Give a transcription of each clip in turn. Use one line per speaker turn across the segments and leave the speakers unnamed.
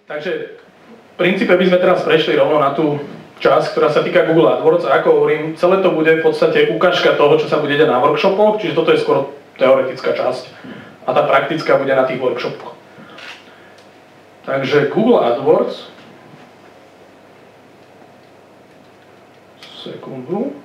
Takže v princípe by sme teraz prešli rovno na tú časť, ktorá sa týka Google AdWords a ako hovorím, celé to bude v podstate ukážka toho, čo sa bude diať na workshopoch, čiže toto je skoro teoretická časť a tá praktická bude na tých workshopoch. Takže Google AdWords, sekundu,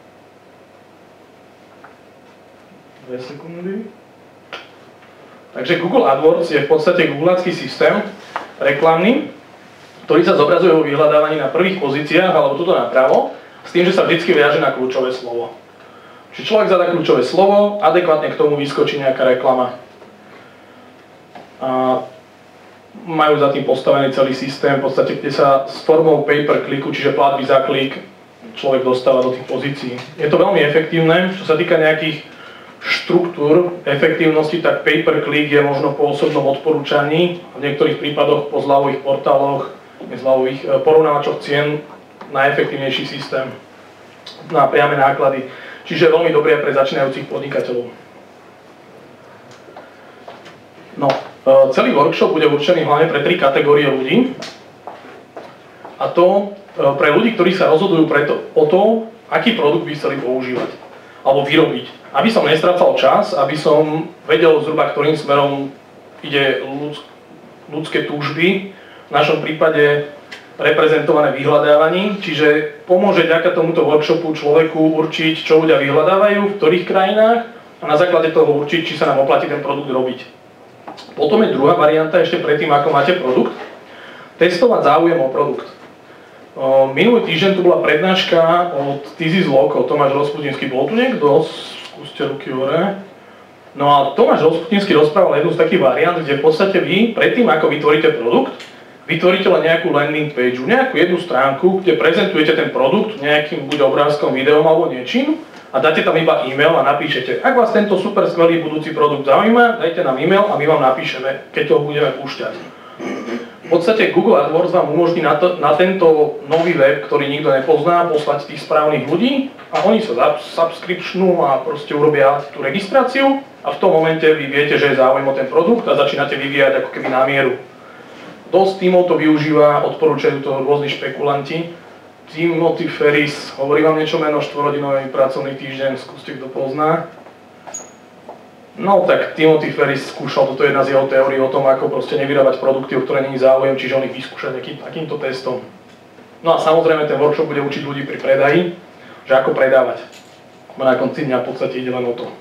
2 sekundy. Takže Google AdWords je v podstate googlácky systém reklamný, ktorý sa zobrazuje vo vyhľadávaní na prvých pozíciách, alebo tuto napravo, s tým, že sa vždy viaže na kľúčové slovo. Čiže človek zadá kľúčové slovo, adekvátne k tomu vyskočí nejaká reklama. A majú za tým postavený celý systém, v podstate, kde sa s formou pay-per-clicku, čiže platby za klik, človek dostáva do tých pozícií. Je to veľmi efektívne, čo sa týka nejakých štruktúr efektívnosti, tak pay-per-click je možno po osobnom odporúčaní, v niektorých prípadoch po zľavových portáloch, zľavových porovnávačoch cien najefektívnejší systém na priame náklady. Čiže veľmi dobré pre začínajúcich podnikateľov. No, celý workshop bude určený hlavne pre 3 kategórie ľudí. A to pre ľudí, ktorí sa rozhodujú o to, aký produkt by chceli používať alebo vyrobiť. Aby som nestrácal čas, aby som vedel zhruba, ktorým smerom ide ľudské túžby, v našom prípade reprezentované vyhľadávaním, čiže pomôže vďaka tomuto workshopu človeku určiť, čo ľudia vyhľadávajú, v ktorých krajinách a na základe toho určiť, či sa nám oplatí ten produkt robiť. Potom je druhá varianta ešte predtým, ako máte produkt, testovať záujem o produkt. Minulý týždeň tu bola prednáška od This is Local, Tomáš Rozputinský, bol tu niekto? Skúste ruky hore. No a Tomáš Rozputinský rozprával jednu z takých variant, kde v podstate vy, predtým ako vytvoríte produkt, vytvoríte len nejakú landing page, nejakú jednu stránku, kde prezentujete ten produkt nejakým buď obrázkom, videom alebo niečím a dáte tam iba e-mail a napíšete, ak vás tento super skvelý budúci produkt zaujíma, dajte nám e-mail a my vám napíšeme, keď ho budeme púšťať. V podstate Google AdWords vám umožní na tento nový web, ktorý nikto nepozná, poslať tých správnych ľudí a oni sa subscriptionú a proste urobia tú registráciu a v tom momente vy viete, že je záujem o ten produkt a začínate vyvíjať ako keby na mieru. Dosť tímov to využíva, odporúčajú to rôzni špekulanti. Timothy Ferris, hovorí vám niečo meno, 4-hodinový pracovný týždeň, skúste, kto pozná. No tak Timothy Ferris skúšal, toto je jedna z jeho teórií o tom, ako proste nevyrábať produkty, o ktoré není záujem, čiže on ich vyskúša takýmto testom. No a samozrejme ten workshop bude učiť ľudí pri predaji, že ako predávať. Na konci dňa v podstate ide len o to.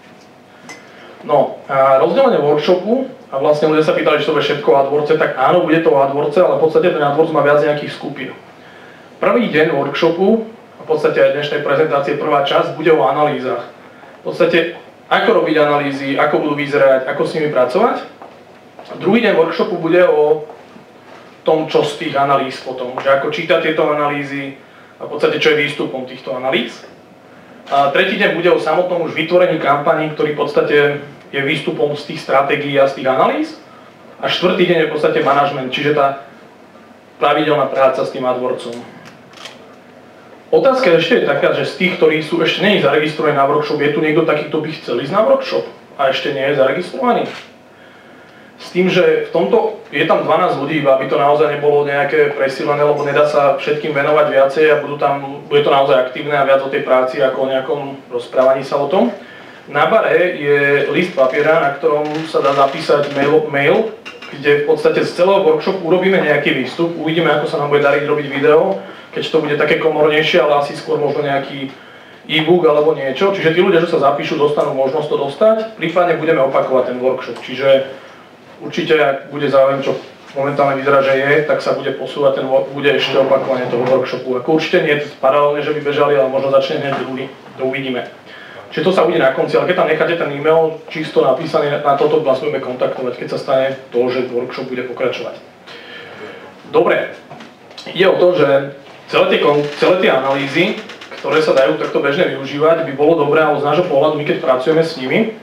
No a rozdelenie workshopu, a vlastne ľudia sa pýtali, že to bude všetko o AdWordse, tak áno, bude to o AdWordse, ale v podstate ten AdWords má viac nejakých skupín. Prvý deň workshopu, a v podstate aj dnešnej prezentácie prvá časť, bude o analýzach. V podstate, ako robiť analýzy, ako budú vyzerať, ako s nimi pracovať. A druhý deň workshopu bude o tom, čo z tých analýz potom, že ako čítať tieto analýzy a v podstate, čo je výstupom týchto analýz. A tretí deň bude o samotnom už vytvorení kampaní, ktorý v podstate je výstupom z tých stratégií a z tých analýz. A štvrtý deň je v podstate manažment, čiže tá pravidelná práca s tým AdWordsom. Otázka ešte je taká, že z tých, ktorí sú ešte nie zaregistrovaní na workshop, je tu niekto taký, kto by chcel ísť na workshop a ešte nie je zaregistrovaný? S tým, že v tomto je tam 12 ľudí, aby to naozaj nebolo nejaké presílené, lebo nedá sa všetkým venovať viacej a bude to naozaj aktívne a viac o tej práci ako o nejakom rozprávaní sa o tom. Na bare je list papiera, na ktorom sa dá zapísať mail, kde v podstate z celého workshopu urobíme nejaký výstup, uvidíme, ako sa nám bude dariť robiť video, keď to bude také komornejšie, ale asi skôr možno nejaký e-book alebo niečo. Čiže tí ľudia, čo sa zapíšu, dostanú možnosť to dostať, prípadne budeme opakovať ten workshop. Čiže určite, ak bude záujem, čo momentálne vyzerá, že je, tak sa bude posúvať, bude ešte opakovanie toho workshopu. Ako určite nie je paralelne, že by bežali, ale možno začne hneď druhý, to uvidíme. Čiže to sa bude na konci, ale keď tam necháte ten e-mail čisto napísaný, na toto vás budeme kontaktovať, keď sa stane to, že workshop bude pokračovať. Dobre, ide o to, že celé tie analýzy, ktoré sa dajú takto bežne využívať, by bolo dobré, ale z nášho pohľadu, my keď pracujeme s nimi,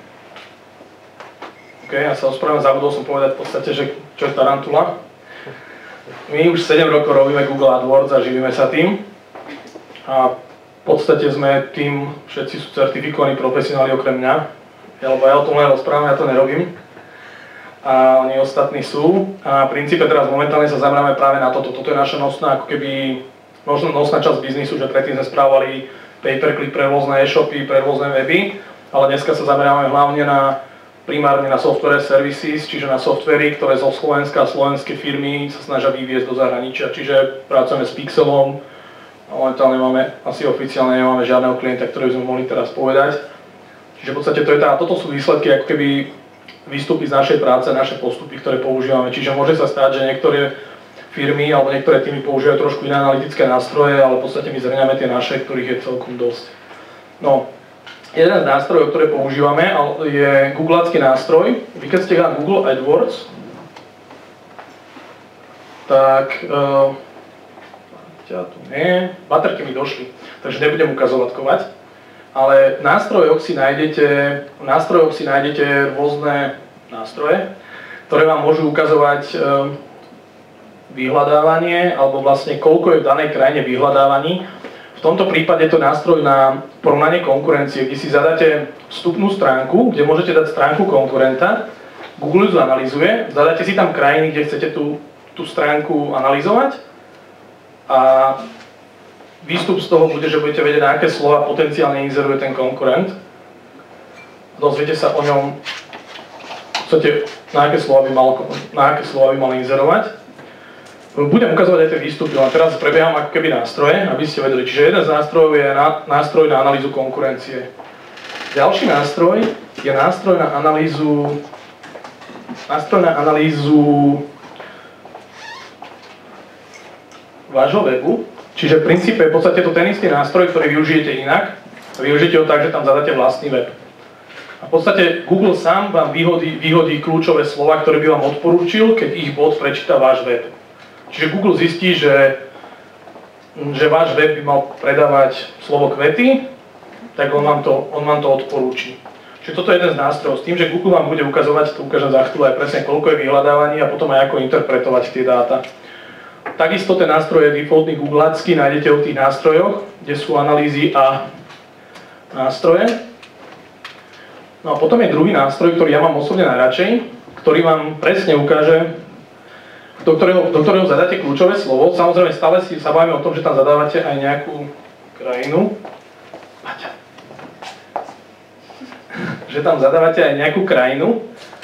ja sa ospravedlňujem, zabudol som povedať v podstate, že čo je tarantula. My už 7 rokov robíme Google AdWords a živíme sa tým. A v podstate sme tým, všetci sú certifikovaní profesionáli okrem mňa. Lebo ja o tom len rozprávam, ja to nerobím. a oni ostatní sú. A v princípe teraz momentálne sa zameráme práve na toto. Toto je naša nosná, ako keby nosná časť biznisu, že predtým sme správali pay-per-click pre rôzne e-shopy, pre rôzne weby, ale dneska sa zameráme hlavne primárne na software services, čiže na softvery, ktoré zo Slovenska a slovenské firmy sa snažia vyviezť do zahraničia. Čiže pracujeme s Pixelom, momentálne asi oficiálne nemáme žiadneho klienta, ktorý by sme mohli teraz povedať. Čiže v podstate toto sú výsledky ako keby výstupy z našej práce, naše postupy, ktoré používame. Čiže môže sa stať, že niektoré firmy alebo niektoré týmy používajú trošku iné analytické nástroje, ale v podstate my zhrňame tie naše, ktorých je celkom dosť. No, jeden z nástrojov, ktoré používame, je googlacký nástroj. Vy keď ste na Google AdWords, tak tu nie, baterky mi došli, takže nebudem ukazovať. Ale v nástrojoch si nájdete rôzne nástroje, ktoré vám môžu ukazovať vyhľadávanie, alebo vlastne koľko je v danej krajine vyhľadávaní. V tomto prípade je to nástroj na porovnanie konkurencie, kde si zadáte vstupnú stránku, kde môžete dať stránku konkurenta, Google ju analyzuje, zadáte si tam krajiny, kde chcete tú stránku analyzovať a výstup z toho bude, že budete vedieť, na aké slova potenciálne inzeruje ten konkurent. Dozviete sa o ňom, na aké slova by mal inzerovať. Budem ukazovať aj tie výstupy, ale teraz prebieham ako keby nástroje, aby ste vedeli. Čiže jeden z nástrojov je nástroj na analýzu konkurencie. Ďalší nástroj je nástroj na analýzu vášho webu. Čiže v princípe je v podstate to ten istý nástroj, ktorý využijete inak. Využijete ho tak, že tam zadáte vlastný web. A v podstate Google sám vám vyhodí kľúčové slova, ktoré by vám odporúčil, keď ich bot prečíta váš web. Čiže Google zistí, že váš web by mal predávať slovo kvety, tak on vám to odporúči. Čiže toto je jeden z nástrojov s tým, že Google vám bude ukazovať, to ukážem za chvíľu aj presne, koľko je vyhľadávaní a potom aj ako interpretovať tie dáta. Takisto ten nástroj je defaultný googlacký, nájdete ho v tých nástrojoch, kde sú analýzy a nástroje. No a potom je druhý nástroj, ktorý ja mám osobne najradšej, ktorý vám presne ukáže, do ktorého zadáte kľúčové slovo. Samozrejme stále sa bavíme o tom, že tam zadávate aj nejakú krajinu. Že tam zadávate aj nejakú krajinu.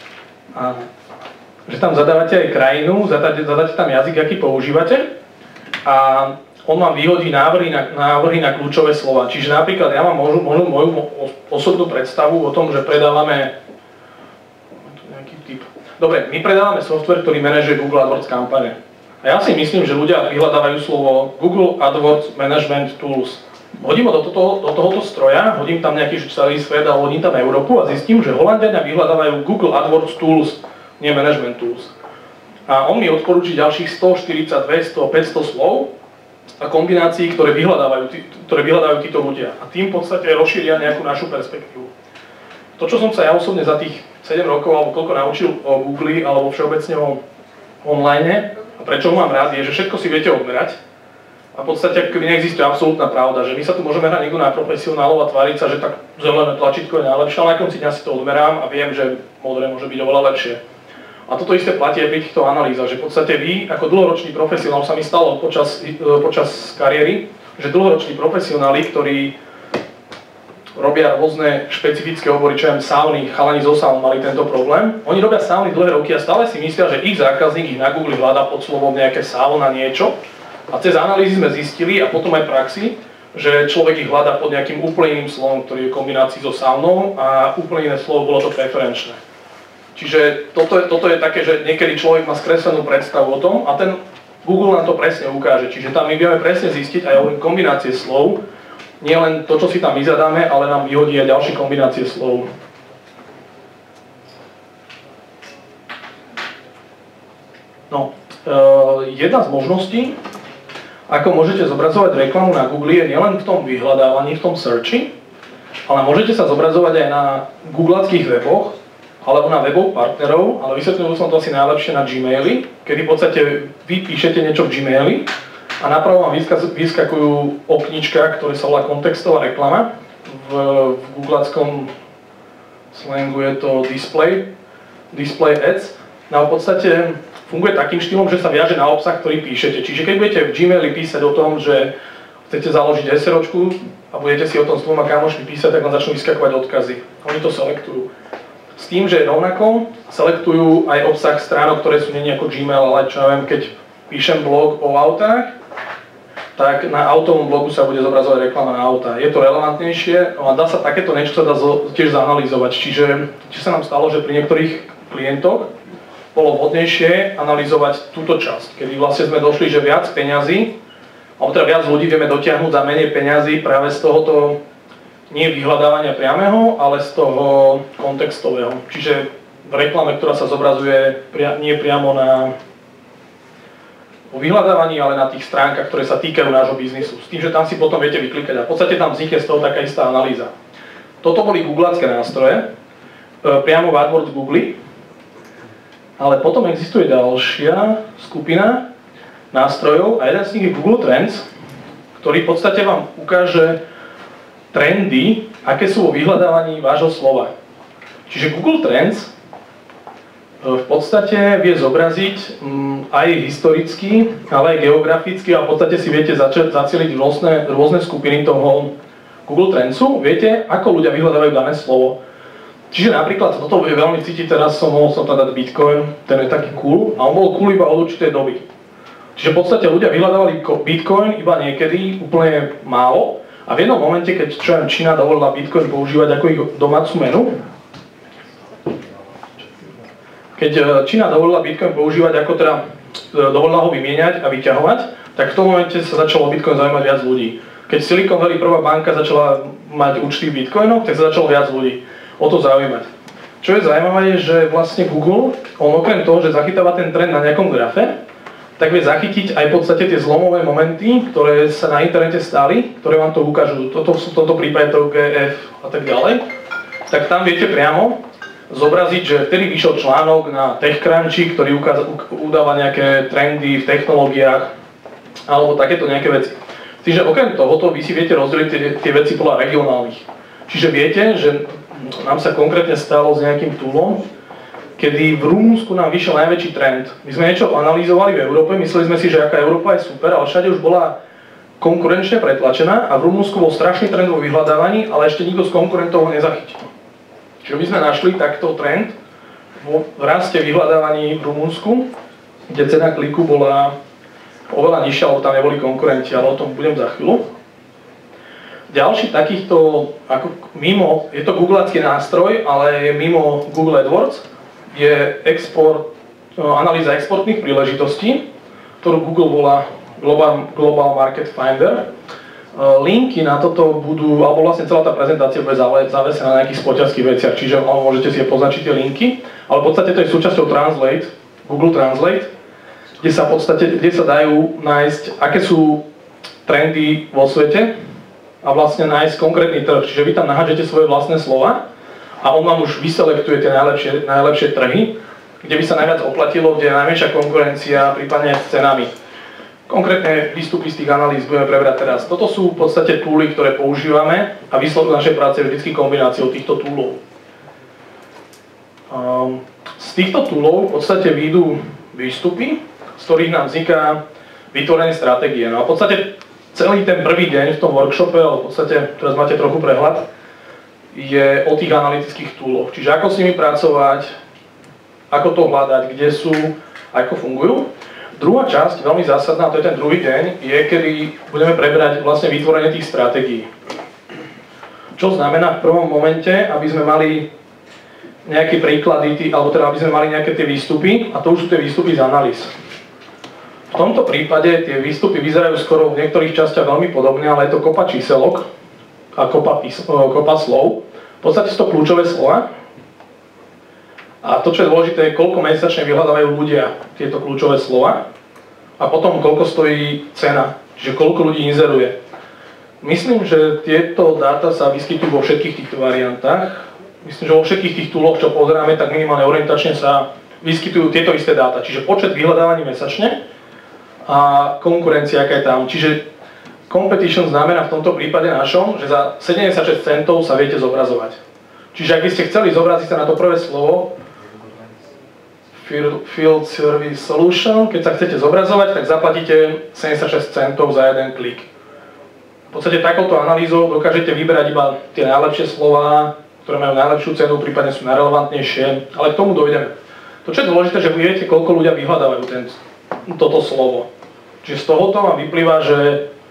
Zadáte tam jazyk, aký používate a on vám vyhodí návrhy na kľúčové slova. Čiže napríklad ja mám možno moju osobnú predstavu o tom, že predávame nejaký typ. Dobre, my predávame software, ktorý manažuje Google AdWords kampane. A ja si myslím, že ľudia vyhľadávajú slovo Google AdWords Management Tools. Hodím ho do tohoto stroja, hodím tam nejaký celý svet a hodím tam Európu a zistím, že Holanďania vyhľadávajú Google AdWords Tools, nie Management Tools. A on mi odporúči ďalších 100, 40, 200, 500 slov a kombinácií, ktoré vyhľadávajú títo ľudia. A tým v podstate rozšíria nejakú našu perspektívu. To, čo som sa ja osobne za tých 7 rokov alebo koľko naučil o Google alebo všeobecne o online, a prečo ho mám rád, je, že všetko si viete odmerať. A v podstate keby neexistuje absolútna pravda, že my sa tu môžeme hrať niekto na profesionálov a tváriť sa, že tak zelené tlačítko je najlepšie, ale na konci dňa si to odmerám a viem, že modré môže byť oveľa lepšie. A toto isté platí aj pri týchto analýzach, že v podstate vy, ako dlhoročný profesionál, sa mi stalo počas kariéry, že dlhoroční profesionáli, ktorí robia rôzne špecifické obory, čo aj sauny, chalani zo saun mali tento problém. Oni robia sauny dlhé roky a stále si myslia, že ich zákazník ich na Google hľadá pod slovom nejaké sauna niečo. A cez analýzy sme zistili, a potom aj praxi, že človek ich hľadá pod nejakým úplne iným slovom, ktorý je v kombinácii so saunou a úplne iné slovo, bolo to preferenčné. Čiže toto je také, že niekedy človek má skreslenú predstavu o tom a ten Google nám to presne ukáže. Čiže tam my vieme presne zistiť aj kombinácie slov, nie len to, čo si tam vyzadáme, ale nám vyhodí aj ďalšie kombinácie slov. No, jedna z možností, ako môžete zobrazovať reklamu na Google, je nielen v tom vyhľadávaní, v tom searchi, ale môžete sa zobrazovať aj na googlackých weboch, alebo na webov partnerov, ale vysvetlil som to asi najlepšie na Gmaili, kedy v podstate vy píšete niečo v Gmaili a napravo vám vyskakujú oknička, ktoré sa volá kontextová reklama. V googlackom slangu je to display ads. No v podstate funguje takým štýlom, že sa viaže na obsah, ktorý píšete. Čiže keď budete v Gmaili písať o tom, že chcete založiť SROčku a budete si o tom s dvoma kamošmi písať, tak vám začnú vyskakovať odkazy. Oni to selektujú. S tým, že rovnako selektujú aj obsah stránok, ktoré sú nie ako Gmail, ale čo ja viem, keď píšem blog o autách, tak na autovom blogu sa bude zobrazovať reklama na auta. Je to relevantnejšie a dá sa takéto niečo sa dá tiež zanalýzovať. Čiže sa nám stalo, že pri niektorých klientoch bolo vhodnejšie analyzovať túto časť, kedy vlastne sme došli, že viac peňazí, alebo teda viac ľudí vieme dotiahnuť za menej peňazí práve z tohoto nie vyhľadávania priameho, ale z toho kontextového. Čiže v reklame, ktorá sa zobrazuje nie priamo na vyhľadávaní, ale na tých stránkach, ktoré sa týkajú nášho biznisu. S tým, že tam si potom viete vyklikať a v podstate tam vznikne z toho taká istá analýza. Toto boli googlácké nástroje, priamo v AdWords Google, ale potom existuje ďalšia skupina nástrojov a jeden z nich je Google Trends, ktorý v podstate vám ukáže trendy, aké sú vo vyhľadávaní vášho slova. Čiže Google Trends v podstate vie zobraziť aj historicky, ale aj geograficky a v podstate si viete zacieliť rôzne skupiny toho Google Trendsu. Viete, ako ľudia vyhľadávajú dané slovo. Čiže napríklad, toto je veľmi cítiť, teraz mohol som tam dať Bitcoin, ten je taký cool, a on bol cool iba od určitej doby. Čiže v podstate ľudia vyhľadávali Bitcoin iba niekedy, úplne málo, a v jednom momente, keď Čína dovolila Bitcoin používať ako ich domácu menu, keď Čína dovolila Bitcoin používať, ako teda dovolila ho vymieňať a vyťahovať, tak v tom momente sa začalo Bitcoin zaujímať viac ľudí. Keď Silicon Valley prvá banka začala mať účty v Bitcoinoch, tak sa začalo viac ľudí o to zaujímať. Čo je zaujímavé, je, že vlastne Google, on okrem toho, že zachytáva ten trend na nejakom grafe, tak vie zachytiť aj v podstate tie zlomové momenty, ktoré sa na internete stali, ktoré vám to ukážu. Toto v tomto prípade to GF a tak ďalej. Tak tam viete priamo zobraziť, že vtedy vyšiel článok na TechCrunchy, ktorý udáva nejaké trendy v technológiách alebo takéto nejaké veci. Čiže okrem tohoto vy si viete rozdeliť tie veci podľa regionálnych. Čiže viete, že nám sa konkrétne stalo s nejakým toolom, kedy v Rumunsku nám vyšiel najväčší trend. My sme niečo analyzovali v Európe, mysleli sme si, že aká Európa je super, ale všade už bola konkurenčne pretlačená a v Rumunsku bol strašný trend vo vyhľadávaní, ale ešte nikto z konkurentov ho nezachytil. Čiže my sme našli takto trend v raste vyhľadávaní v Rumunsku, kde cena kliku bola oveľa nižšia, lebo tam neboli konkurenti, ale o tom budem za chvíľu. Ďalší takýchto, ako mimo, je to googlácky nástroj, ale je mimo Google AdWords, je analýza exportných príležitostí, ktorú Google volá Global Market Finder. Linky na toto budú, alebo vlastne celá tá prezentácia bude zavesená na nejakých spoťažských veciach, čiže môžete si poznačiť tie linky, ale v podstate to je súčasťou Translate, Google Translate, kde sa dajú nájsť, aké sú trendy vo svete a vlastne nájsť konkrétny trh, čiže vy tam nahážete svoje vlastné slova a on vám už vyselektuje tie najlepšie trhy, kde by sa najviac oplatilo, kde je najmenšia konkurencia, prípadne s cenami. Konkrétne výstupy z tých analýz budeme prebrať teraz. Toto sú v podstate túly, ktoré používame a výsledok našej práce je vždy kombináciou týchto túlov. Z týchto túlov v podstate výjdu výstupy, z ktorých nám vzniká vytvorenie stratégie. No a v podstate celý ten prvý deň v tom workshope, ale v podstate teraz máte trochu prehľad, je o tých analytických túloch. Čiže ako s nimi pracovať, ako to hľadať, kde sú, ako fungujú. Druhá časť, veľmi zásadná, to je ten druhý deň, je, kedy budeme preberať vlastne vytvorenie tých stratégií. Čo znamená v prvom momente, aby sme mali nejaké príklady, alebo teda aby sme mali nejaké tie výstupy, a to už sú tie výstupy z analýz. V tomto prípade tie výstupy vyzerajú skoro v niektorých častiach veľmi podobne, ale je to kopa číselok a kopa slov. V podstate sú to kľúčové slova. A to, čo je dôležité, je, koľko mesačne vyhľadávajú ľudia tieto kľúčové slova a potom koľko stojí cena, čiže koľko ľudí inzeruje. Myslím, že tieto dáta sa vyskytujú vo všetkých týchto variantách. Myslím, že vo všetkých tých túloch, čo pozeráme, tak minimálne orientačne sa vyskytujú tieto isté dáta. Čiže počet vyhľadávaní mesačne a konkurencia, aká je tam. Čiže competition znamená v tomto prípade našom, že za 76 centov sa viete zobrazovať. Čiže ak by ste chceli zobraziť sa na to prvé slovo, Field Service Solution. Keď sa chcete zobrazovať, tak zaplatíte 76 centov za jeden klik. V podstate takouto analýzou dokážete vyberať iba tie najlepšie slová, ktoré majú najlepšiu cenu, prípadne sú najrelevantnejšie, ale k tomu dojdeme. To, čo je dôležité, že vy viete, koľko ľudia vyhľadávajú toto slovo. Čiže z tohoto vám vyplýva, že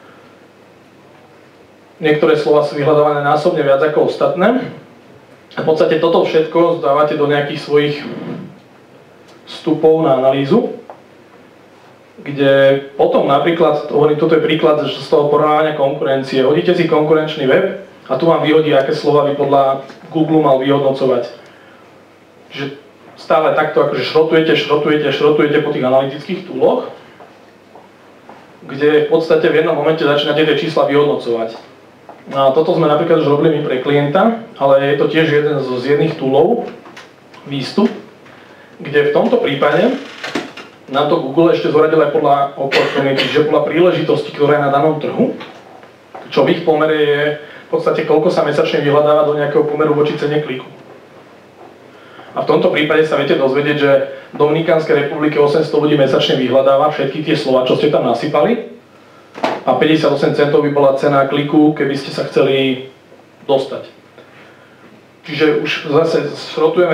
niektoré slova sú vyhľadávané násobne viac ako ostatné. A v podstate toto všetko zdávate do nejakých svojich vstupov na analýzu, kde potom napríklad, toto je príklad z toho porovnávania konkurencie, hodíte si konkurenčný web a tu vám vyhodí, aké slova by podľa Google mal vyhodnocovať. Čiže stále takto akože šrotujete po tých analytických túloch, kde v podstate v jednom momente začínate tie čísla vyhodnocovať. No, toto sme napríklad už robili my pre klienta, ale je to tiež jeden z jedných toolov, výstup, kde v tomto prípade nám to Google ešte zoradil aj podľa opportunity, čiže podľa príležitosti, ktorá je na danom trhu, čo v ich pomere je v podstate koľko sa mesačne vyhľadáva do nejakého pomeru voči cene kliku. A v tomto prípade sa viete dozvedieť, že v Dominikánskej republike 800 ľudí mesačne vyhľadáva všetky tie slova, čo ste tam nasypali, a 58 centov by bola cena kliku, keby ste sa chceli dostať. Čiže už zase srotujeme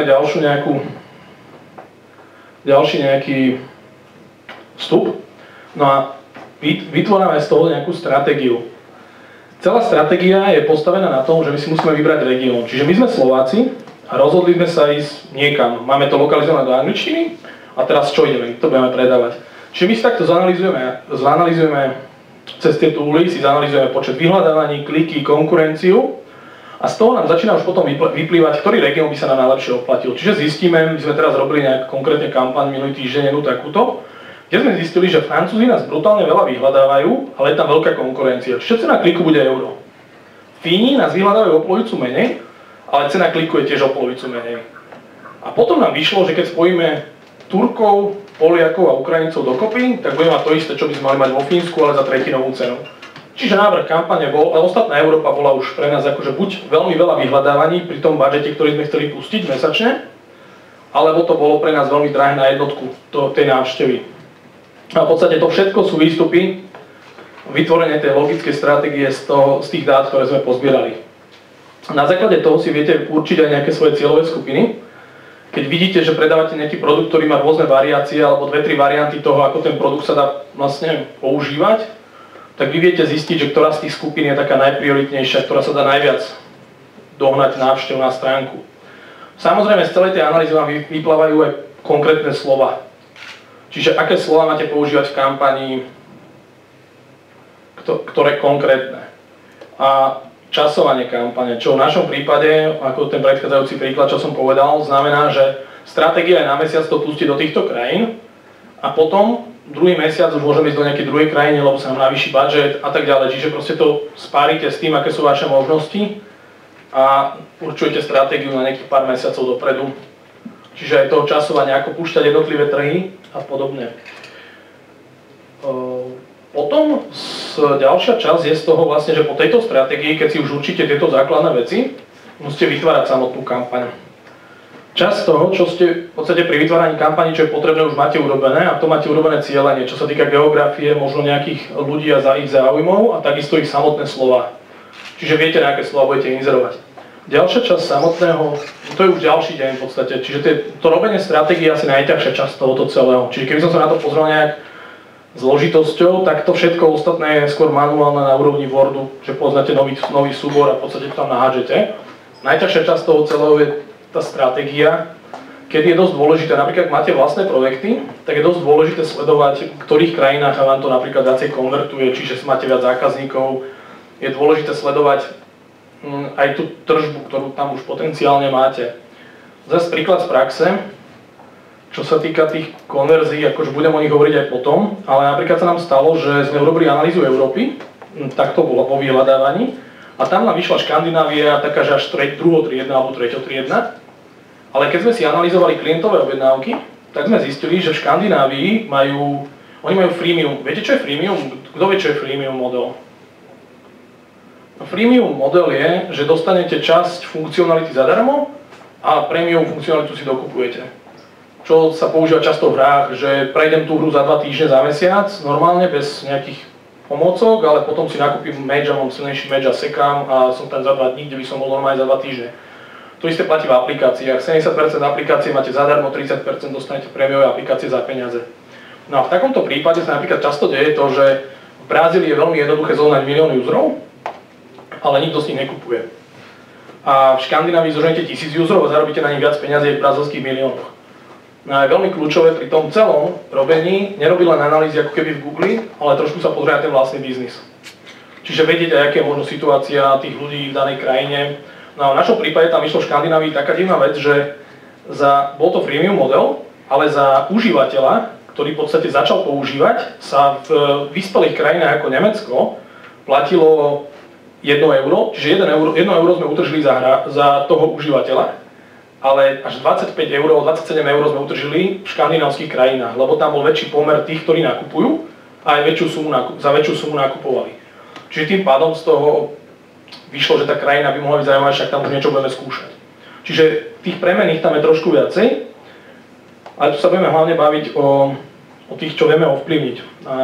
ďalší nejaký vstup. No a vytvárame z toho nejakú stratégiu. Celá stratégia je postavená na tom, že my si musíme vybrať región. Čiže my sme Slováci a rozhodli sme sa ísť niekam. Máme to lokalizované do angličtiny a teraz čo ideme? To budeme predávať. Čiže my si takto zanalizujeme cez tie tooly, si zanalizujeme počet vyhľadávaní, kliky, konkurenciu a z toho nám začína už potom vyplývať, ktorý región by sa nám najlepšie oplatil. Čiže zistíme, my sme teraz robili nejak konkrétne kampaň minulý týždeň, jednu takúto, kde sme zistili, že Francúzi nás brutálne veľa vyhľadávajú, ale je tam veľká konkurencia. Čiže cena kliku bude euro. Fíni nás vyhľadávajú o polovicu menej, ale cena kliku je tiež o polovicu menej. A potom nám vyšlo, že keď spojíme Turkov, Poliakov a Ukrajincov dokopy, tak budeme mať to isté, čo by sme mali mať vo Fínsku, ale za tretinovú cenu. Čiže návrh kampane bol, ale ostatná Európa bola už pre nás akože buď veľmi veľa vyhľadávaní pri tom budžete, ktorý sme chceli pustiť mesačne, alebo to bolo pre nás veľmi drahé na jednotku tej návštevy. A v podstate to všetko sú výstupy, vytvorenie tej logickej stratégie z tých dát, ktoré sme pozbierali. Na základe toho si viete určiť aj nejaké svoje cieľové skupiny. Keď vidíte, že predávate nejaký produkt, ktorý má rôzne variácie alebo 2-3 varianty toho, ako ten produkt sa dá vlastne používať, tak vy viete zistiť, že ktorá z tých skupín je taká najprioritnejšia, ktorá sa dá najviac dohnať návštev na stránku. Samozrejme, z celej tej analýzy vám vyplávajú aj konkrétne slova. Čiže aké slova máte používať v kampanii, ktoré konkrétne. A časovanie kampane, čo v našom prípade, ako ten predchádzajúci príklad, čo som povedal, znamená, že stratégia je na mesiac to pustiť do týchto krajín a potom druhý mesiac už môžeme ísť do nejakej druhej krajiny, lebo sa nám navýši budget a tak ďalej. Čiže proste to spárite s tým, aké sú vaše možnosti a určujete stratégiu na nejakých pár mesiacov dopredu. Čiže aj toho časovania, ako púšťať jednotlivé trhy a podobne. Potom ďalšia časť je z toho vlastne, že po tejto stratégii, keď si už určite tieto základné veci, musíte vytvárať samotnú kampaň. Časť toho, čo ste v podstate pri vytváraní kampani, čo je potrebné, už máte urobené a to máte urobené cieľenie, čo sa týka geografie, možno nejakých ľudí a ich záujmov a takisto ich samotné slova. Čiže viete, na aké slova budete inzerovať. Ďalšia časť samotného, to je už ďalší deň v podstate, čiže to robenie stratégie je asi najťažšia časť tohoto celého. Čiže keby som sa na to pozrel nejak zložitosťou, tak to všetko ostatné je skôr manuálne na úrovni Wordu, že poznáte nový súbor a v podstate to tam nahádžete. Najťažšia časť toho celého je tá stratégia, keď je dosť dôležité, napríklad ak máte vlastné projekty, tak je dosť dôležité sledovať, v ktorých krajinách vám to napríklad viacej konvertuje, čiže máte viac zákazníkov. Je dôležité sledovať aj tú tržbu, ktorú tam už potenciálne máte. Zase príklad z praxe, čo sa týka tých konverzií, akože budem o nich hovoriť aj potom, ale napríklad sa nám stalo, že sme urobili analýzu Európy, tak to bolo po vyhľadávaní, a tam nám vyšla Škandinávia taká, že až druhotriedna alebo treťotriedna, ale keď sme si analyzovali klientové objednávky, tak sme zistili, že v Škandinávii oni majú freemium. Viete, čo je freemium? Kto vie, čo je freemium model? Freemium model je, že dostanete časť funkcionality zadarmo a premium funkcionalitu si dokupujete. čo sa používa často v hrách, že prejdem tú hru za 2 týždne, za mesiac, normálne, bez nejakých pomôcok, ale potom si nakúpim meč a mám silnejší meč a sekám a som tam za 2 dní, kde by som bol normálne za 2 týždne. To isté platí v aplikáciách. 70% aplikácie máte zadarmo, 30% dostanete prémiové aplikácie za peniaze. No a v takomto prípade sa napríklad často deje to, že v Brazílii je veľmi jednoduché zohnať milión userov, ale nikto z nich nekupuje. A v Škandinávii zoženete 1000 userov a zarobíte na nich viac peniazí v brazilských miliónoch. No a je veľmi kľúčové pri tom celom robení nerobiť len analýzy ako keby v Google, ale trošku sa pozrieť na ten vlastný biznis. Čiže vedieť, aká je možno situácia tých ľudí v danej krajine. No a v našom prípade tam išlo v Škandinávii taká divná vec, že bol to freemium model, ale za užívateľa, ktorý v podstate začal používať, sa v vyspelých krajinách ako Nemecko platilo 1 euro, čiže 1 euro sme utržili za toho užívateľa, ale až 25 eur, 27 eur sme utržili v škandinávskych krajinách, lebo tam bol väčší pomer tých, ktorí nakupujú a aj za väčšiu sumu nakupovali. Čiže tým pádom z toho vyšlo, že tá krajina by mohla byť zaujímavá, však tam už niečo budeme skúšať. Čiže tých premenných tam je trošku viacej, ale tu sa budeme hlavne baviť o tých, čo vieme ovplyvniť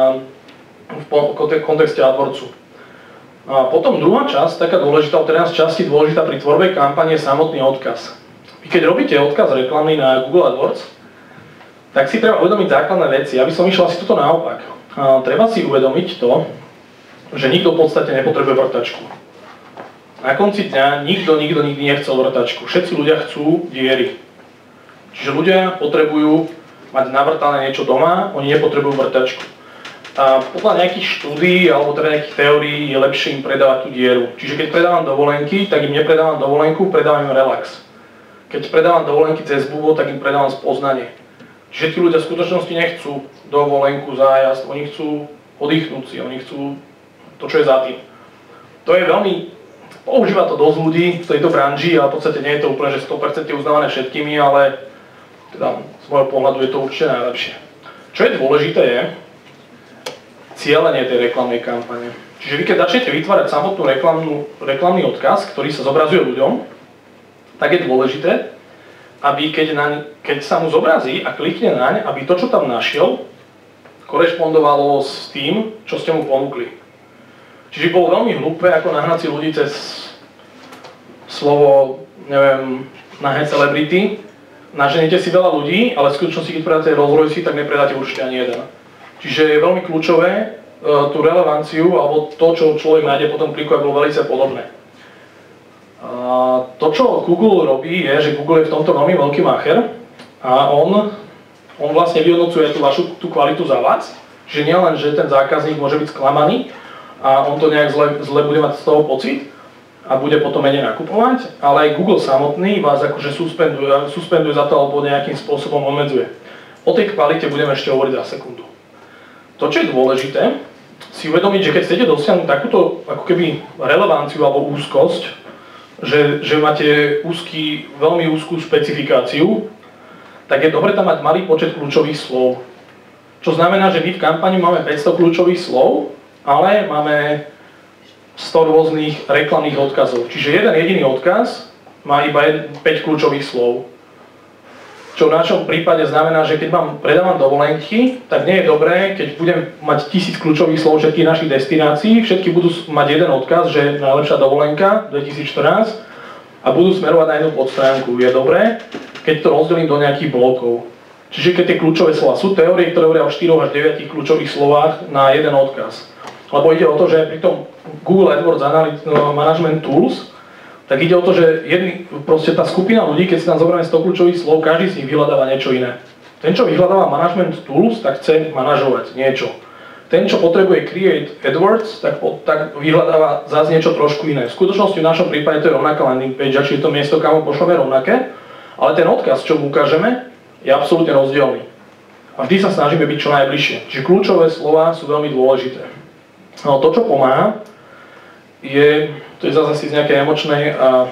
v kontexte AdWordsu. A potom druhá časť, taká dôležitá, od 13 časti dôležitá pri tvorbe kampane je samotný odkaz. Vy keď robíte odkaz reklamný na Google AdWords, tak si treba uvedomiť základné veci. Ja by som išiel asi toto naopak. Treba si uvedomiť to, že nikto v podstate nepotrebuje vrtačku. Na konci dňa nikto nikdy nechcel vrtačku. Všetci ľudia chcú diery. Čiže ľudia potrebujú mať navrtané niečo doma, oni nepotrebujú vrtačku. A podľa nejakých štúdií alebo teda nejakých teórií je lepšie im predávať tú dieru. Čiže keď predávam dovolenky, tak im nepredávam dovolenku, predávam im relax. Keď predávam dovolenky cez Google, tak im predávam spoznanie. Čiže tí ľudia v skutočnosti nechcú dovolenku, zájazd, oni chcú oddychnúť si, oni chcú to, čo je za tým. To je veľmi, používa to dosť ľudí v tejto branži, ale v podstate nie je to úplne, že 100% uznávané všetkými, ale teda z môjho pohľadu je to určite najlepšie. Čo je dôležité je cielenie tej reklamnej kampane. Čiže vy keď začnete vytvárať samotnú reklamný odkaz, ktorý sa zobrazuje ľuďom, tak je dôležité, aby keď sa mu zobrazí a klikne naň, aby to, čo tam našiel, korešpondovalo s tým, čo ste mu ponúkli. Čiže bolo veľmi hlúpe, ako nahnať si ľudí cez slovo, neviem, nahé celebrity. Naženete si veľa ľudí, ale v skutočnosti, keď predáte Rolls Royce, tak nepredáte určite ani jeden. Čiže je veľmi kľúčové tú relevanciu, alebo to, čo človek nájde potom kliku, bolo veľmi podobné. To, čo Google robí, je, že Google je v tomto veľmi veľký macher a on vlastne vyhodnocuje tú kvalitu za vás. Čiže nie len, že ten zákazník môže byť sklamaný a on to nejak zle bude mať z toho pocit, a bude potom menej nakupovať, ale aj Google samotný vás akože suspenduje za to alebo nejakým spôsobom obmedzuje. O tej kvalite budeme ešte hovoriť za sekundu. To, čo je dôležité, si uvedomiť, že keď chcete dosiahnuť takúto ako keby relevanciu alebo úzkosť, že máte veľmi úzkú špecifikáciu, tak je dobre tam mať malý počet kľúčových slov. Čo znamená, že my v kampani máme 500 kľúčových slov, ale máme 100 rôznych reklamných odkazov. Čiže jeden jediný odkaz má iba 5 kľúčových slov. Čo v našom prípade znamená, že keď predávam dovolenky, tak nie je dobré, keď budem mať 1000 kľúčových slov všetkých našich destinácií, všetky budú mať jeden odkaz, že najlepšia dovolenka 2014 a budú smerovať na jednu podstránku. Je dobré, keď to rozdelím do nejakých blokov. Čiže keď tie kľúčové slova sú teórie, ktoré hovoria o 4 až 9 kľúčových slovách na jeden odkaz. Lebo ide o to, že pri tom Google AdWords Management Tools, tak ide o to, že proste tá skupina ľudí, keď si tam zoberieme 100 kľúčových slov, každý z nich vyhľadáva niečo iné. Ten, čo vyhľadáva Management Tools, tak chce manažovať niečo. Ten, čo potrebuje Create AdWords, tak vyhľadáva zase niečo trošku iné. V skutočnosti v našom prípade to je rovnaká landing page, či je to miesto, kam ho pošleme rovnaké, ale ten odkaz, čo mu ukážeme, je absolútne rozdielny. A vždy sa snažíme byť čo najbližšie. Čiže kľúčové slova sú veľmi dôležité. No to, čo pomáha, to je zase z nejakej emočnej a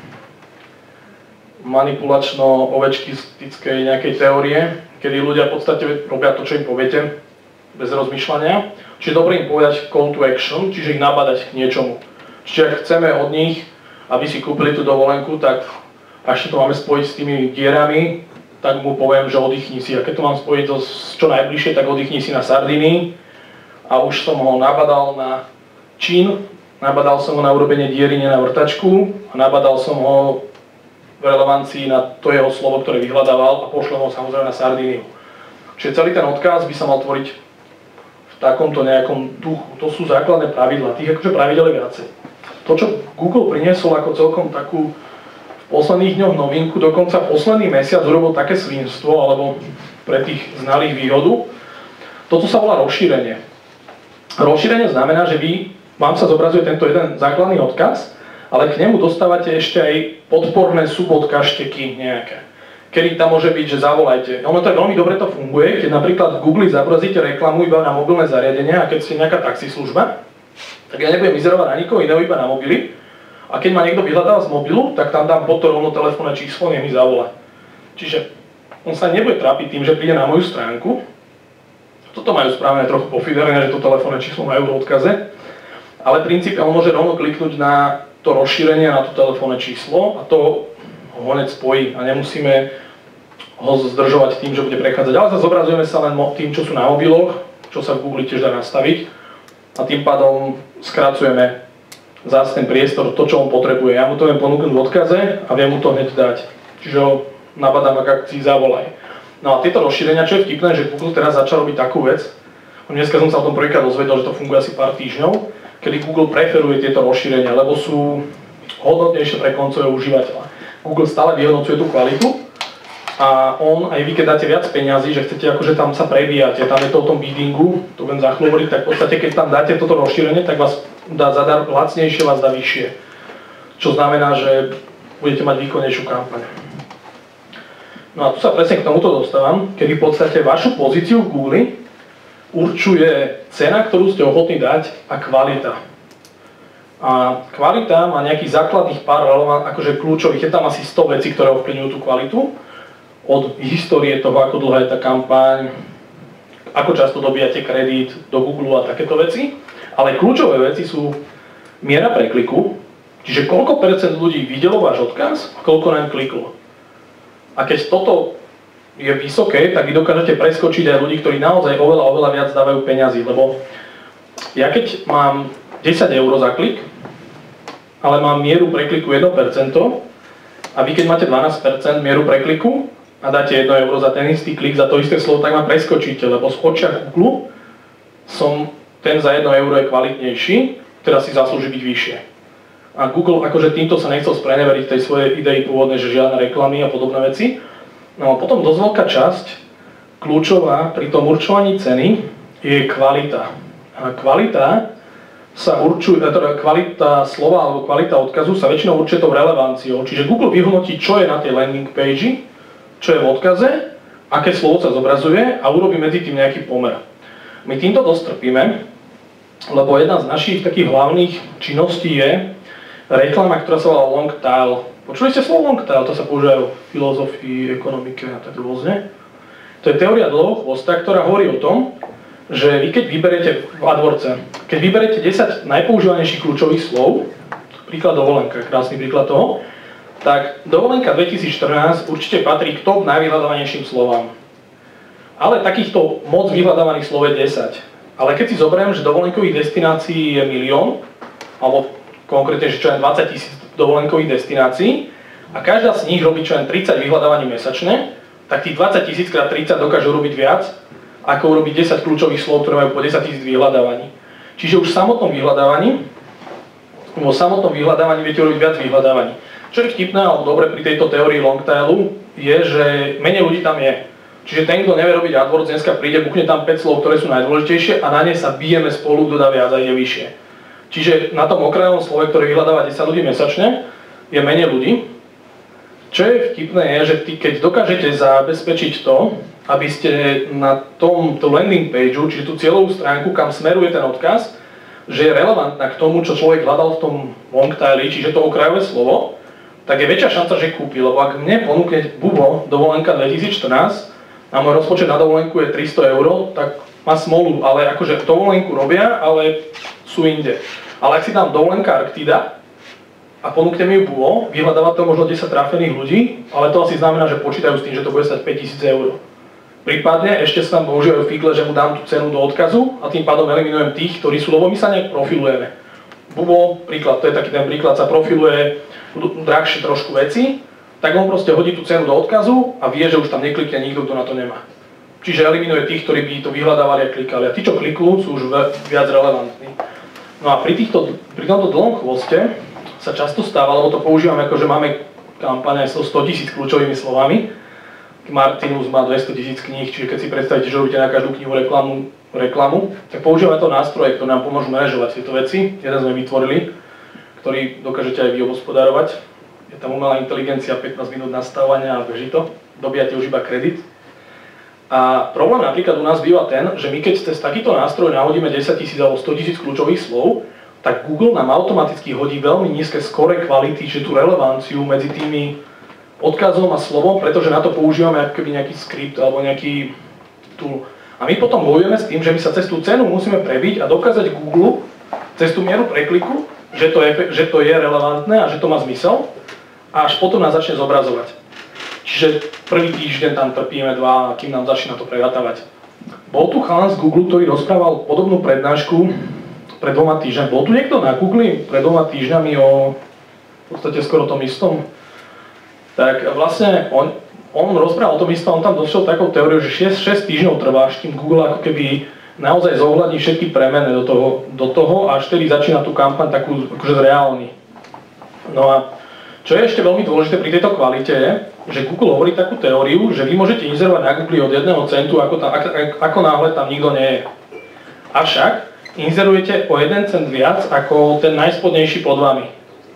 manipulačno-ovečkistickej nejakej teórie, kedy ľudia v podstate robia to, čo im poviete, bez rozmýšľania. Čiže dobre im povedať call to action, čiže ich nabádať k niečomu. Čiže ak chceme od nich, aby si kúpili tú dovolenku, tak ešte to máme spojiť s tými dierami, tak mu poviem, že oddychni si. A keď to mám spojiť čo najbližšie, tak oddychni si na Sardinii. A už som ho nabadal na čin, nabadal som ho na urobenie diery, nie na vrtačku. A nabadal som ho v relevancii na to jeho slovo, ktoré vyhľadával, a pošlem ho samozrejme na Sardíniu. Čiže celý ten odkaz by sa mal tvoriť v takomto nejakom duchu. To sú základné pravidlá. Tých akože pravidel je viacej. To, čo Google priniesol ako celkom takú v posledných dňoch novinku, dokonca posledný mesiac urobil také svinstvo, alebo pre tých znalých výhodu, toto sa volá rozšírenie. Rozšírenie znamená, že vám sa zobrazuje tento jeden základný odkaz, ale k nemu dostávate ešte aj podporné subodkažteky nejaké. Kedy tam môže byť, že zavolajte. Ono to veľmi dobre to funguje, keď napríklad v Google zobrazíte reklamu iba na mobilné zariadenie, a keď ste nejaká taxislužba, tak ja nebudem vyzerovať na nikoho iného, iba na mobily. A keď ma niekto vyhľadáva z mobilu, tak tam dám pod to rovno telefónne číslo, nech mi zavolá. Čiže on sa nebude trápiť tým, že príde na moju stránku. Toto majú spravené trochu pofiderné, že to telefónne číslo majú v odkaze. Ale princíp, on môže rovno kliknúť na to rozšírenie, na to telefónne číslo, a to ho hneď spojí a nemusíme ho zdržovať tým, že bude prechádzať. Ale zobrazujeme sa len tým, čo sú na mobiloch, čo sa v Google tiež dá nastaviť, a tým pádom skracujeme zase ten priestor, to, čo on potrebuje. Ja mu to viem ponúknuť v odkaze a viem mu to hneď dať. Čiže ho nabadám k akcii zavolaj. No a tieto rozšírenia, čo je vtipné, že Google teraz začal robiť takú vec. Dneska som sa o tom prvýkrát dozvedel, že to funguje asi pár týždňov, kedy Google preferuje tieto rozšírenia, lebo sú hodnotnejšie pre koncového užívateľa. Google stále vyhodnocuje tú kvalitu a on, aj vy, keď dáte viac peňazí, že chcete akože tam sa prebíjate, tam je to o tom biddingu, to viem za chvíľu hovoriť, tak v podstate keď tam dáte toto rozšírenie, tak vás dá zadar lacnejšie, vás dá vyššie. Čo znamená, že budete mať výkonnejšiu kampaň. No a tu sa presne k tomuto dostávam, kedy v podstate vašu pozíciu v Google určuje cena, ktorú ste ochotní dať, a kvalita. A kvalita má nejakých základných pár akože kľúčových, je tam asi 100 vecí, ktoré ovplyvňujú tú kvalitu. Od histórie toho, ako dlhá je tá kampaň, ako často dobíjate kredit do Google a takéto veci. Ale kľúčové veci sú miera prekliku, čiže koľko percent ľudí videlo váš odkaz a koľko nám kliklo. A keď toto je vysoké, tak vy dokážete preskočiť aj ľudí, ktorí naozaj oveľa viac dávajú peňazí, lebo ja keď mám 10 eur za klik, ale mám mieru prekliku 1%, a vy keď máte 12% mieru prekliku a dáte 1 euro za ten istý klik, za to isté slovo, tak ma preskočíte, lebo z očia Google som ten za 1 euro je kvalitnejší, teda si zaslúži byť vyššie. A Google akože týmto sa nechcel spreneveriť tej svojej idei pôvodnej, že žiadne reklamy a podobné veci. No a potom dosť veľká časť, kľúčová pri tom určovaní ceny, je kvalita. A kvalita sa určuje, teda kvalita slova alebo kvalita odkazu sa väčšinou určuje tou relevanciou. Čiže Google vyhodnotí, čo je na tej landing page, čo je v odkaze, aké slovo sa zobrazuje, a urobí medzi tým nejaký pomer. My týmto dosť trpíme, lebo jedna z našich takých hlavných činností je reklama, ktorá sa volá long tail. Počuli ste slovo long tail? To sa používa v filozofii, ekonomike a tak rôzne. To je teória dlhého chvosta, ktorá hovorí o tom, že vy keď vyberete v AdWordse, keď vyberete 10 najpoužívanejších kľúčových slov, príklad dovolenka, krásny príklad toho, tak dovolenka 2014 určite patrí k top najvyhľadávanejším slovám. Ale takýchto moc vyhľadávaných slov je 10. Ale keď si zoberiem, že dovolenkových destinácií je 1 000 000, alebo konkrétne, že čo je 20 000 dovolenkových destinácií, a každá z nich robí čo len 30 vyhľadávaní mesačne, tak tých 20 000 krát 30 dokážu robiť viac, ako urobiť 10 kľúčových slov, ktoré majú po 10 000 vyhľadávaní. Čiže už v samotnom vyhľadávaní viete urobiť viac vyhľadávaní. Čo je vtipné alebo dobre pri tejto teórii longtailu, je, že menej ľudí tam je. Čiže ten, kto nevie robiť AdWords, dneska príde, bukne tam 5 slov, ktoré sú najdôležitejšie, a na ne sa bijeme spolu, kto dá viac a ide vyššie. Čiže na tom okrajovom slove, ktoré vyhľadáva 10 ľudí mesačne, je menej ľudí. Čo je vtipné je, že keď dokážete zabezpečiť to, aby ste na tomto landing page, čiže tú cieľovú stránku, kam smeruje ten odkaz, že je relevantná k tomu, čo človek hľadal v tom long taili, čiže to okrajové slovo, tak je väčšia šanca, že kúpi. Lebo ak mne ponúkne Bubo dovolenka 2014 a môj rozpočet na dovolenku je 300 eur, tak má smolu, ale akože dovolenku robia, ale sú inde. Ale ak si dám dovolenka Arktida, a ponúkne mi ju bolo, vyhľadávať to možno 10 trafených ľudí, ale to asi znamená, že počítajú s tým, že to bude stať 5000 eur. Prípadne ešte sa tam používajú figle, že mu dám tú cenu do odkazu a tým pádom eliminujem tých, ktorí sú, lebo my sa nejak profilujeme. Bubo, príklad, to je taký ten príklad, sa profiluje drahšie trošku veci, tak on proste hodí tú cenu do odkazu a vie, že už tam neklikne nikto, kto na to nemá. Čiže eliminuje tých, ktorí by to vyhľadávali a klikali. A tí, čo kliknú, sú už viac relevantní. No a pri tomto dlhom chvoste sa často stáva, lebo to používame ako, že máme kampaň so 100 000 kľúčovými slovami. Martinus má 200 000 kníh, čiže keď si predstavíte, že robíte na každú knihu reklamu, tak používame to nástroje, ktoré nám pomôžu manažovať tieto veci. Jeden sme vytvorili, ktorý dokážete aj vy obhospodárovať. Je tam umelá inteligencia, 15 minút nastavovania a beží to. Dobíjate už iba kredit. A problém napríklad u nás býva ten, že my keď cez takýto nástroj nahodíme 10 000 alebo 100 000 kľúčových slov, tak Google nám automaticky hodí veľmi nízke skore kvality, že tú relevanciu medzi tými odkazom a slovom, pretože na to používame ako keby nejaký skript alebo nejaký tool. A my potom bojujeme s tým, že my sa cez tú cenu musíme prebiť a dokázať Google cez tú mieru prekliku, že to je relevantné a že to má zmysel a až potom nás začne zobrazovať. Čiže prvý týždeň tam trpíme 2, kým nám začína to prerátavať. Bol tu chalan z Google, ktorý rozprával podobnú prednášku pred 2 týždňami. Bol tu niekto na Google pred 2 týždňami o v podstate skoro tom istom? Tak vlastne on rozprával o tom istom, on tam došiel takou teóriou, že 6 týždňov trvá, až kým Google ako keby naozaj zohľadní všetky premeny do toho a až vtedy začína tú kampaň takú akože zreálni. No a čo je ešte veľmi dôležité pri tejto kvalite je, že Google hovorí takú teóriu, že vy môžete inzerovať na Google od 1 centu, ako náhle tam nikto nie je. Avšak inzerujete o 1 cent viac ako ten najspodnejší pod vami.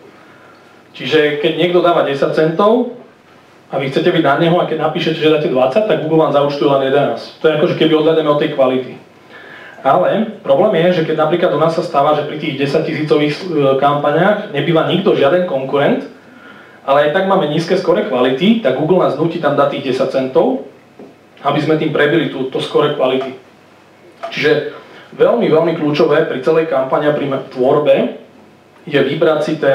Čiže keď niekto dáva 10 centov a vy chcete byť na neho a keď napíšete, že dáte 20, tak Google vám zaučtuje len 11. To je ako, že keby odhľadneme od tej kvality. Ale problém je, že keď napríklad u nás sa stáva, že pri tých 10 000 kampaniách nebýva nikto, žiaden konkurent, ale aj tak máme nízke skore kvality, tak Google nás nutí tam dať tých 10 centov, aby sme tým prebili to skore kvality. Čiže veľmi, veľmi kľúčové pri celej kampani a pri tvorbe je vybrať si ten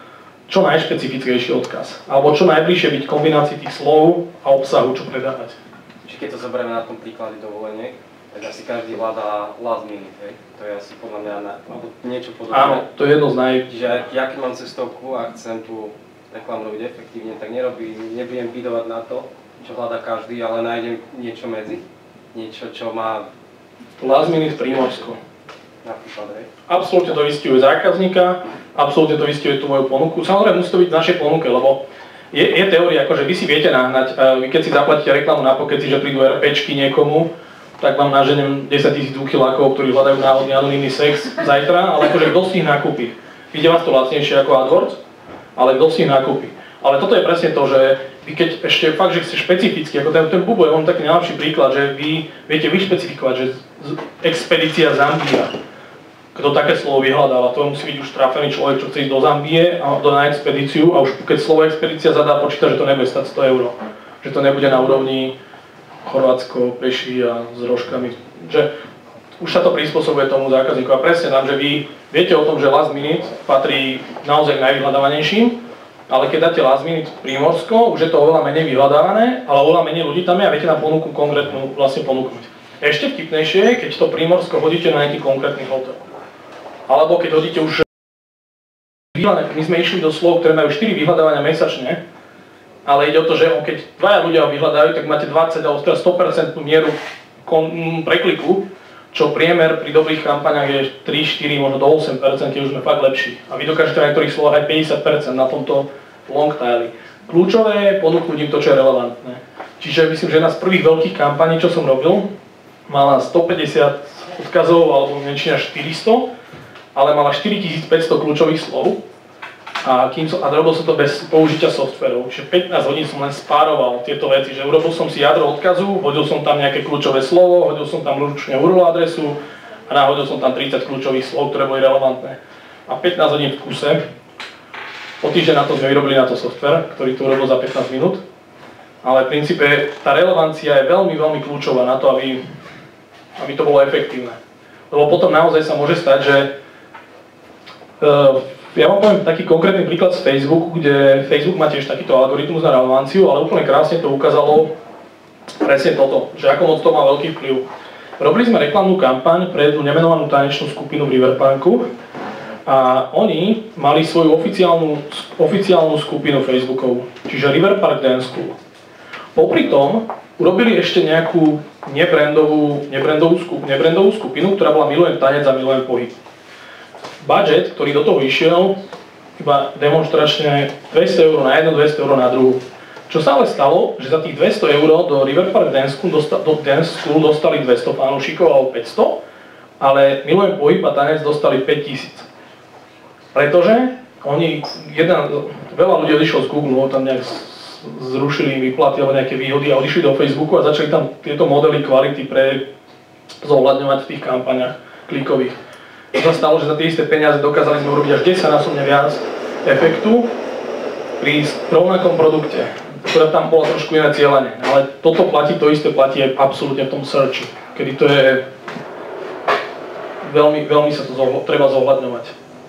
čo najšpecifickejší odkaz. Alebo čo najbližšie byť kombinácii tých slov a obsahu, čo predávať.
Čiže keď to zoberieme na tom príklade dovoleniek, tak asi každý hľadá last minute, hej? To je asi podľa mňa niečo podobné.
Áno, to je jedno z
Čiže ja keď mám cestovku a chcem tú reklamu robiť efektívne, tak nebudem bidovať na to, čo hľadá každý, ale nájdem niečo medzi. Niečo, čo má...
Last minute Primorsko.
Napríklad, hej?
Absolútne to vystihuje zákazníka, absolútne to vystihuje tú moju ponuku. Samozrejme musí to byť v našej ponuke, lebo je teória, akože vy si viete nahnať, keď si zaplatíte reklamu na pokeci, že prídu RPčky niekomu, tak vám naženiem 10 000 úchylákov, ktorí hľadajú náhodný anonymný sex zajtra, ale akože kto si ich nakúpi. Vyjde vás to lacnejšie ako AdWords, ale kto si ich nakúpi. Ale toto je presne to, že vy keď ešte fakt, že ste špecificky, ako ten Bubo je on taký najlepší príklad, že vy viete vyšpecifikovať, že expedícia Zambia. Kto také slovo vyhľadáva, to musí byť už trafený človek, čo chce ísť do Zambie a na expedíciu a už keď slovo expedícia zadá, počíta, že to nebude stať 100 eur. Že to nebude na úrovni Chorvátsko, peši a s rožkami. Že už sa to prispôsobuje tomu zákazníku a presne nám, že vy viete o tom, že last minute patrí naozaj k najvyhľadávanejším, ale keď dáte last minute Primorsko, už je to oveľa menej vyhľadávané, ale oveľa menej ľudí tam je a viete na ponuku konkrétnu vlastne ponúknuť. Ešte vtipnejšie je, keď to Primorsko hodíte na nejaký konkrétny hotel. Alebo keď hodíte už vyhľadané, my sme išli do slov, ktoré majú 4 vyhľadávania mesačne, ale ide o to, že keď dvaja ľudia ho vyhľadajú, tak máte 20 alebo 100% mieru prekliku, čo priemer pri dobrých kampaniach je 3, 4, možno do 8%, keď už sme fakt lepší. A vy dokážete na niektorých slovách aj 50% na tomto long taili. Kľúčové je ponúknuť im to, čo je relevantné. Čiže myslím, že jedna z prvých veľkých kampaní, čo som robil, mala 150 odkazov alebo menšina 400, ale mala 4500 kľúčových slov a robil som to bez použitia softverov. Čiže 15 hodín som len spároval tieto veci, že urobil som si jadro odkazu, hodil som tam nejaké kľúčové slovo, hodil som tam ručne URL adresu a nahodil som tam 30 kľúčových slov, ktoré boli relevantné. A 15 hodín v kuse. Po týždeň na to sme vyrobili na to softver, ktorý to urobil za 15 minút. Ale v princípe tá relevancia je veľmi, veľmi kľúčová na to, aby to bolo efektívne. Lebo potom naozaj sa môže stať, že Ja vám poviem taký konkrétny príklad z Facebooku, kde Facebook má tiež takýto algoritmus na relevanciu, ale úplne krásne to ukázalo presne toto, že ako moc to má veľký vplyv. Robili sme reklamnú kampaň pre tú nemenovanú tanečnú skupinu v Riverparku a oni mali svoju oficiálnu skupinu Facebookovú, čiže Riverpark Dance School. Popri tom urobili ešte nejakú nebrandovú skupinu, ktorá bola Milujem tanec a Milujem pohyb. Budget, ktorý do toho išiel, iba demonstračne 200 € na jednu, 200 € na druhú. Čo sa ale stalo, že za tých 200 € do Riverpark Dance School dostali 200 fanúšikov alebo 500, ale Milujem pohyb a tanec dostali 5000. Pretože veľa ľudí odišlo z Google, tam nejak zrušili im výplaty alebo nejaké výhody a odišli do Facebooku a začali tam tieto modely kvality zohľadňovať v tých kampaniach klikových. To sa stalo, že za tie isté peniaze dokázali sme urobiť až 10-násobne viac efektu pri rovnakom produkte, ktorá tam bola trošku iné cieľanie. Ale toto platí, to isté platí aj absolútne v tom searchi, kedy to je veľmi sa to treba zohľadňovať.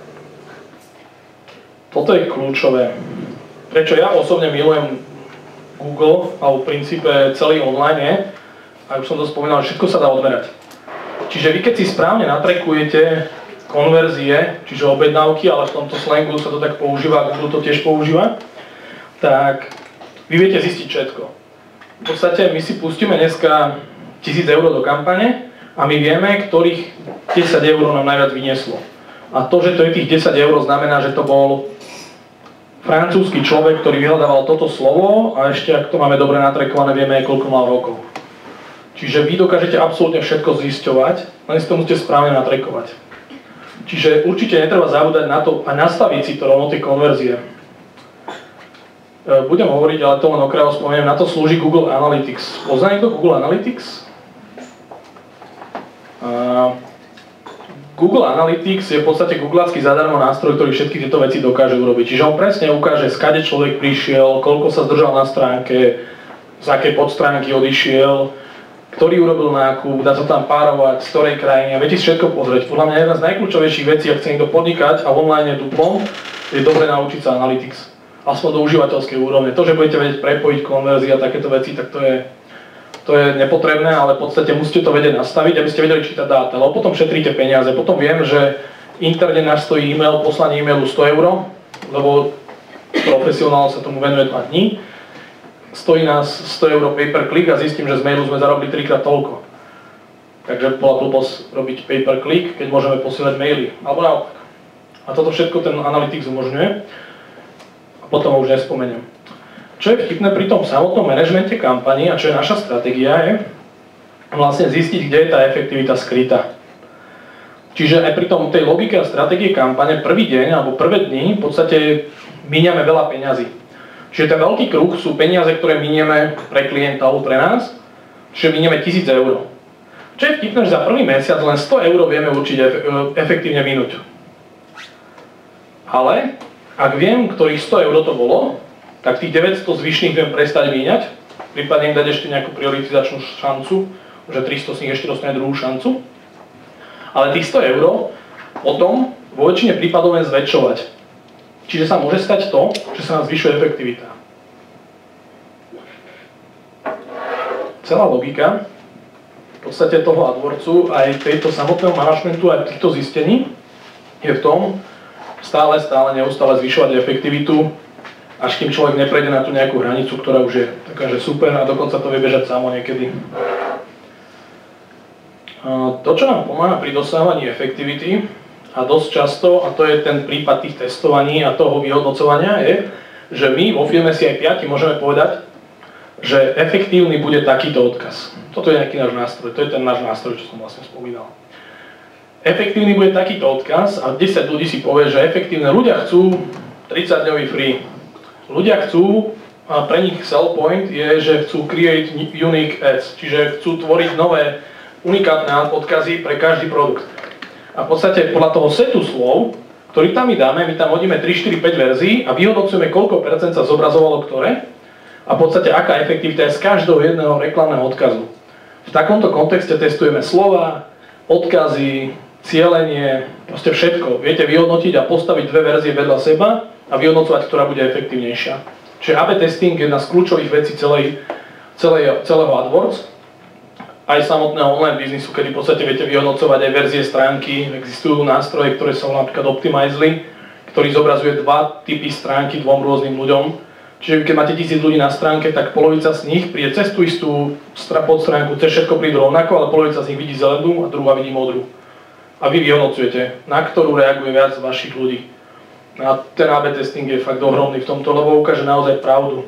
Toto je kľúčové. Prečo ja osobne milujem Google, alebo v princípe celý online je, a už som to spomínal, že všetko sa dá odmerať. Čiže vy keď si správne natrekujete konverzie, čiže objednávky, ale v tomto slangu sa to tak používa, Google to tiež používa, tak vy viete zistiť všetko. V podstate my si pustíme dneska 1000 € do kampane a my vieme, ktorých 10 € nám najviac vynieslo. A to, že to je tých 10 € znamená, že to bol francúzsky človek, ktorý vyhľadával toto slovo a ešte ak to máme dobre natrekované, vieme, koľko mal rokov. Čiže vy dokážete absolútne všetko zisťovať, len si to musíte správne natrekovať. Čiže určite netreba zabúdať na to a nastaviť si to rovno tie konverzie. Budem hovoriť, ale to len okrajovo spomeniem, na to slúži Google Analytics. Pozná niekto Google Analytics? Google Analytics je v podstate googlácky zadarmo nástroj, ktorý všetky tieto veci dokáže urobiť. Čiže on presne ukáže, skade človek prišiel, koľko sa zdržal na stránke, z akej podstránky odišiel, ktorý urobil nákup, dá sa tam párovať, z ktorej krajiny a viete si všetko pozrieť. Podľa mňa jedna z najkľúčovejších vecí, ak chce niekto podnikať a online je duplom, je dobre naučiť sa Analytics. Aspoň do užívateľskej úrovne. To, že budete vedieť prepojiť konverzie a takéto veci, tak to je nepotrebné, ale v podstate musíte to vedieť nastaviť, aby ste vedeli čítať dáta. Lebo potom šetríte peniaze. Potom viem, že interne nás stojí poslanie e-mailu 100 €, lebo profesionál sa tomu venuje 2 dní. Stojí nás 100 € pay per click a zistím, že z mailu sme zarobili 3-krát toľko. Takže bola blbosť robiť pay per click, keď môžeme posielať maily. Alebo naopak. A toto všetko ten Analytics umožňuje. A potom ho už nespomeniem. Čo je vtipné pri tom samotnom manažmente kampaní a čo je naša stratégia je vlastne zistiť, kde je tá efektivita skrytá. Čiže aj pri tej logike a stratégie kampane prvý deň alebo prvé dni v podstate míňame veľa peňazí. Čiže ten veľký kruh sú peniaze, ktoré minieme pre klienta alebo pre nás, čiže minieme 1000 €. Čo je vtipné, že za prvý mesiac len 100 € vieme určite efektívne minúť. Ale ak viem, ktorých 100 € to bolo, tak tých 900 zvyšných viem prestať míňať, prípadne im dať ešte nejakú prioritizačnú šancu, že 300 z nich ešte dostane druhú šancu. Ale tých 100 € potom vo väčšine prípadov len zväčšovať. Čiže sa môže stať to, že sa nám zvyšuje efektivita. Celá logika v podstate toho AdWordsu aj tejto samotného manažmentu, aj týchto zistení je v tom neustále zvyšovať efektivitu, až kým človek neprejde na tú nejakú hranicu, ktorá už je taká, že super a dokonca to vie bežať samo niekedy. To, čo nám pomáha pri dosahovaní efektivity, a dosť často, a to je ten prípad tých testovaní a toho vyhodnocovania, je, že my vo firme si aj 5 môžeme povedať, že efektívny bude takýto odkaz. Toto je nejaký náš nástroj, to je ten náš nástroj, čo som vlastne spomínal. Efektívny bude takýto odkaz a 10 ľudí si povie, že efektívne ľudia chcú 30-dňový free. Ľudia chcú, a pre nich sell point je, že chcú create unique ads, čiže chcú tvoriť nové unikátne odkazy pre každý produkt. A v podstate podľa toho setu slov, ktorý tam my dáme, my tam hodíme 3, 4, 5 verzií a vyhodnocujeme, koľko percent sa zobrazovalo ktoré a v podstate aká efektivita je z každého jedného reklamného odkazu. V takomto kontexte testujeme slova, odkazy, cielenie, proste všetko. Viete vyhodnotiť a postaviť dve verzie vedľa seba a vyhodnocovať, ktorá bude efektívnejšia. Čiže A/B testing je jedna z kľúčových vecí celého AdWords, aj samotného online biznisu, kedy v podstate viete vyhodnocovať aj verzie stránky. Existujú nástroje, ktoré sú napríklad Optimizely, ktorý zobrazuje dva typy stránky dvom rôznym ľuďom. Čiže keď máte 1000 ľudí na stránke, tak polovica z nich príde cez tú istú podstránku, cez všetko prídu rovnako, ale polovica z nich vidí zelenú a druhá vidí modrú. A vy vyhodnocujete, na ktorú reaguje viac vašich ľudí. A ten A/B testing je fakt ohromný v tomto, lebo ukáže naozaj pravdu.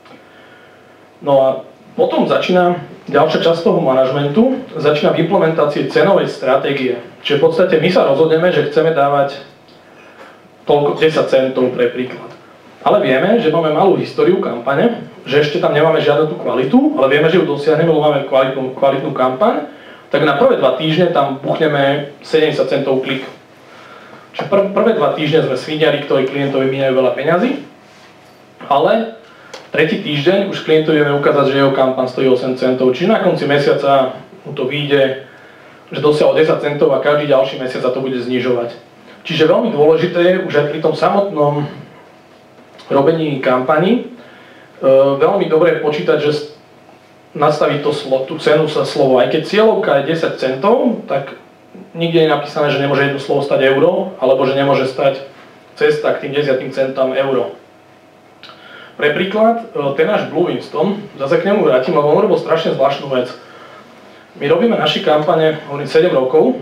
No a potom začína ďalšia časť toho manažmentu, začína v implementácii cenovej stratégie. Čiže v podstate my sa rozhodneme, že chceme dávať toľko 10 centov pre príklad. Ale vieme, že máme malú históriu kampane, že ešte tam nemáme žiadnu tú kvalitu, ale vieme, že ju dosiahneme, lebo máme kvalitnú kampaň, tak na prvé 2 týždne tam buchneme 70 centov klik. Čiže prvé 2 týždne sme sviniari, ktorí klientovi míňajú veľa peňazí, ale tretí týždeň už klientovi vieme ukázať, že jeho kampaň stojí 8 centov, čiže na konci mesiaca mu to vyjde, že dosiahol 10 centov a každý ďalší mesiac sa to bude znižovať. Čiže veľmi dôležité je už aj pri tom samotnom robení kampaní veľmi dobre počítať, že nastaviť tú cenu za slovo. Aj keď cieľovka je 10 centov, tak nikde je napísané, že nemôže jedno slovo stať euro, alebo že nemôže stať cesta k tým 10 centám euro. Pre príklad, ten náš Blue Winston, zase k nemu vrátim, lebo on robil strašne zvláštnu vec. My robíme naše kampane 7 rokov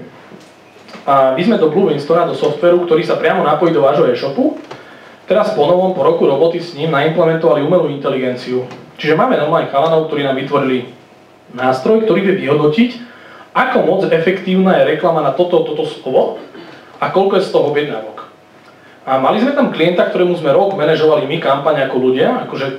a my sme do Blue Winstona, do softvéru, ktorý sa priamo napojí do vášho e-shopu. Teraz po novom, po roku roboty s ním naimplementovali umelú inteligenciu. Čiže máme normálne chalanov, ktorí nám vytvorili nástroj, ktorý vie vyhodnotiť, ako moc efektívna je reklama na toto slovo a koľko je z toho objednávok. A mali sme tam klienta, ktorému sme rok manažovali my kampaň ako ľudia, akože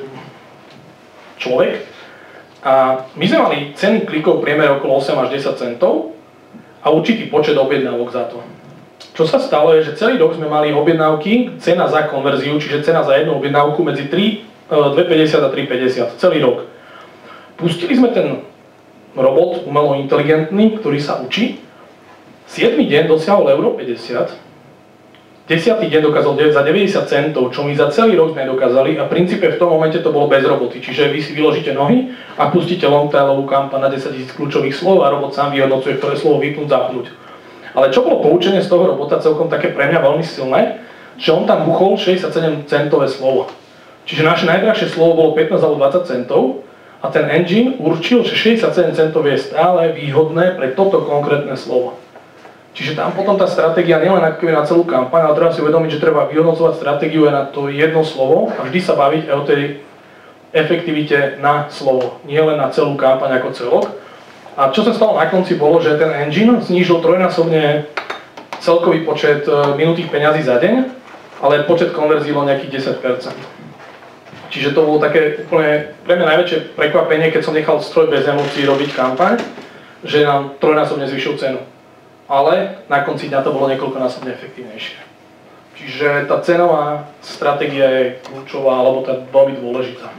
človek. A my sme mali ceny klikov priemer okolo 8 až 10 centov a určitý počet objednávok za to. Čo sa stalo je, že celý rok sme mali objednávky, cena za konverziu, čiže cena za jednu objednávku medzi 2,50 a 3,50, celý rok. Pustili sme ten robot umelo inteligentný, ktorý sa učí. 7. deň dosiahol euro 50, 10. deň dokázal za 90 centov, čo my za celý rok sme dokázali a v princípe v tom momente to bolo bez roboty. Čiže vy si vyložíte nohy a pustíte long-tailovú kampaň na 10 000 kľúčových slov a robot sám vyhodnocuje, ktoré slovo vypnúť, zapnúť. Ale čo bolo poučenie z toho robota celkom také pre mňa veľmi silné, že on tam buchol 67 centové slovo. Čiže naše najdrahšie slovo bolo 15 alebo 20 centov a ten engine určil, že 67 centov je stále výhodné pre toto konkrétne slovo. Čiže tam potom tá stratégia nielen ako na celú kampaň, ale treba si uvedomiť, že treba vyhodnocovať stratégiu aj na to jedno slovo a vždy sa baviť aj o tej efektivite na slovo, nie len na celú kampaň ako celok. A čo sa stalo na konci bolo, že ten engine znížil trojnásobne celkový počet minutých peňazí za deň, ale počet konverzií bol nejakých 10%. Čiže to bolo také úplne pre mňa najväčšie prekvapenie, keď som nechal stroj bez emócií robiť kampaň, že nám trojnásobne zvyšil cenu. Ale na konci dňa to bolo niekoľkonásobne efektívnejšie. Čiže tá cenová stratégia je kľúčová, alebo tá veľmi dôležitá.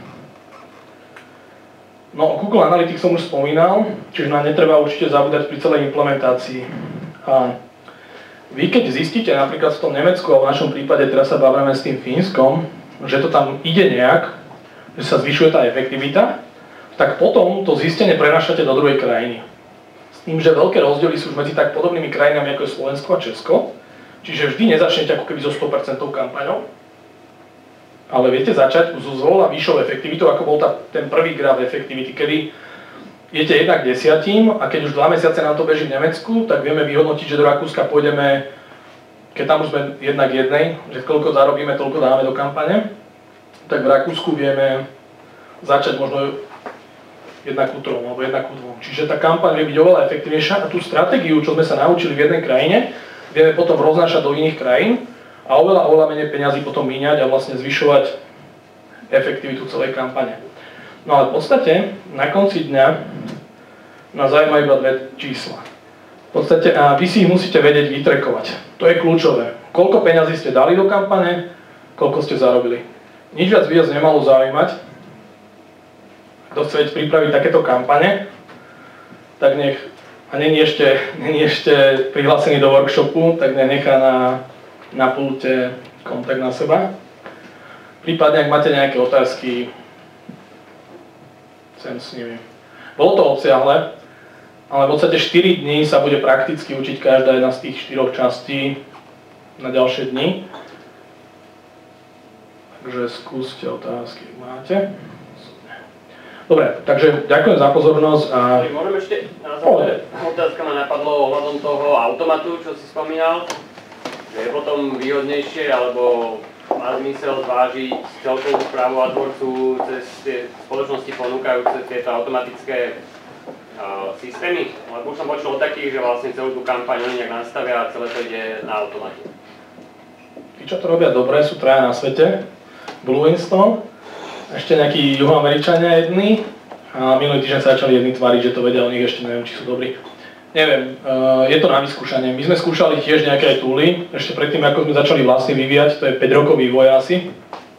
No, Google Analytics som už spomínal, čiže nám netreba určite zabúdať pri celej implementácii. A vy keď zistíte napríklad v tom Nemecku, a v našom prípade teraz sa bavíme s tým Fínskom, že to tam ide nejak, že sa zvyšuje tá efektivita, tak potom to zistenie prenášate do druhej krajiny. S tým, že veľké rozdiely sú už medzi tak podobnými krajinami ako je Slovensko a Česko, čiže vždy nezačnete ako keby so 100% kampaňou, ale viete začať s oveľa vyššou efektivitou, ako bol ten prvý graf efektivity, kedy idete 1:10 a keď už 2 mesiace nám to beží v Nemecku, tak vieme vyhodnotiť, že do Rakúska pôjdeme, keď tam už sme 1:1, že koľko zarobíme, toľko dáme do kampane, tak v Rakúsku vieme začať možno 1:3 alebo 1:2. Čiže tá kampaň vie byť oveľa efektívnejšia a tú stratégiu, čo sme sa naučili v jednej krajine, vieme potom roznášať do iných krajín a oveľa menej peňazí potom míňať a vlastne zvyšovať efektivitu celej kampane. No ale v podstate na konci dňa nás zaujímajú iba 2 čísla. V podstate a vy si ich musíte vedieť vytrekovať. To je kľúčové. Koľko peňazí ste dali do kampane, koľko ste zarobili. Nič viac vás nemalo zaujímať. Kto chce pripraviť takéto kampane, tak nech a není ešte prihlásený do workshopu, tak nechá na pulte kontakt na seba. Prípadne, ak máte nejaké otázky, sem s nimi. Bolo to obsiahle, ale v podstate 4 dní sa bude prakticky učiť každá jedna z tých 4 častí na ďalšie dni. Takže skúste otázky, ak máte. Dobre, takže ďakujem za pozornosť a...
Môžem ešte na záver? Otázka ma napadlo ohľadom toho automatu, čo si spomínal. Že je potom výhodnejšie, alebo má zmysel zvážiť celkovú správu AdWordsu cez tie spoločnosti ponúkajúce tieto automatické systémy? Lebo už som počul o takých, že vlastne celú tú kampaň oni nejak nastavia a celé to ide na automate.
Tí, čo to robia dobre, sú traja na svete. Bluewinston, ešte nejakí juhoameričania jedni a minulý týždeň sa začali jedni tváriť, že to vedia o nich, ešte neviem, či sú dobrí. Neviem, je to na vyskúšanie. My sme skúšali tiež nejaké tooly, ešte predtým, ako sme začali vlastne vyvíjať, to je 5 rokov vývoja asi.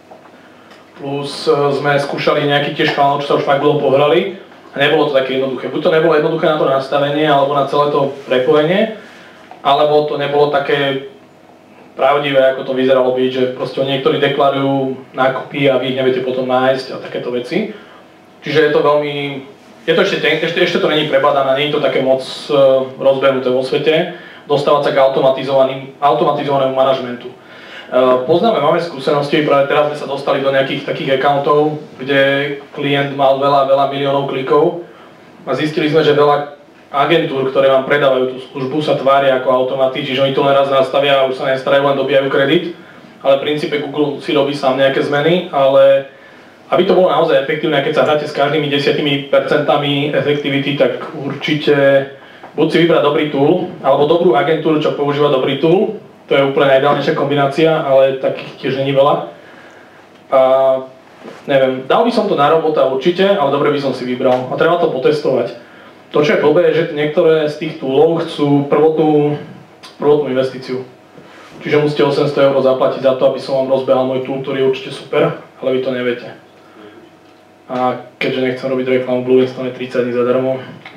Plus sme skúšali nejaký tiež chalanov, čo sa už fakt dlho pohrali a nebolo to také jednoduché. Buď to nebolo jednoduché na to nastavenie, alebo na celé to prepojenie, alebo to nebolo také pravdivé, ako to vyzeralo byť, že proste niektorí deklarujú nákupy a vy ich neviete potom nájsť a takéto veci. Čiže je to veľmi, je to ešte to není prebadané, nie je to také moc rozbehnuté vo svete, dostávať sa k automatizovanému manažmentu. Máme skúsenosti, práve teraz sme sa dostali do nejakých takých accountov, kde klient mal veľa miliónov klikov a zistili sme, že veľa agentúr, ktoré vám predávajú tú službu, sa tvária ako automaty, čiže oni to len raz nastavia a už sa nestarajú, len dobijajú kredit. Ale v princípe Google si robí sám nejaké zmeny, ale aby to bolo naozaj efektívne, keď sa hráte s každými 10% efektivity, tak určite buď si vybrať dobrý tool, alebo dobrú agentúru, čo používa dobrý tool. To je úplne najideálnejšia kombinácia, ale takých tiež není veľa. A neviem, dal by som to na robota určite, ale dobre by som si vybral. A treba to potestovať. To, čo je blbé, je, že niektoré z tých toolov chcú prvotnú investíciu. Čiže musíte 800 € zaplatiť za to, aby som vám rozbehal môj tool, ktorý je určite super, ale vy to neviete. A keďže nechcem robiť reklamu, Bluewinston je 30 dní zadarmo.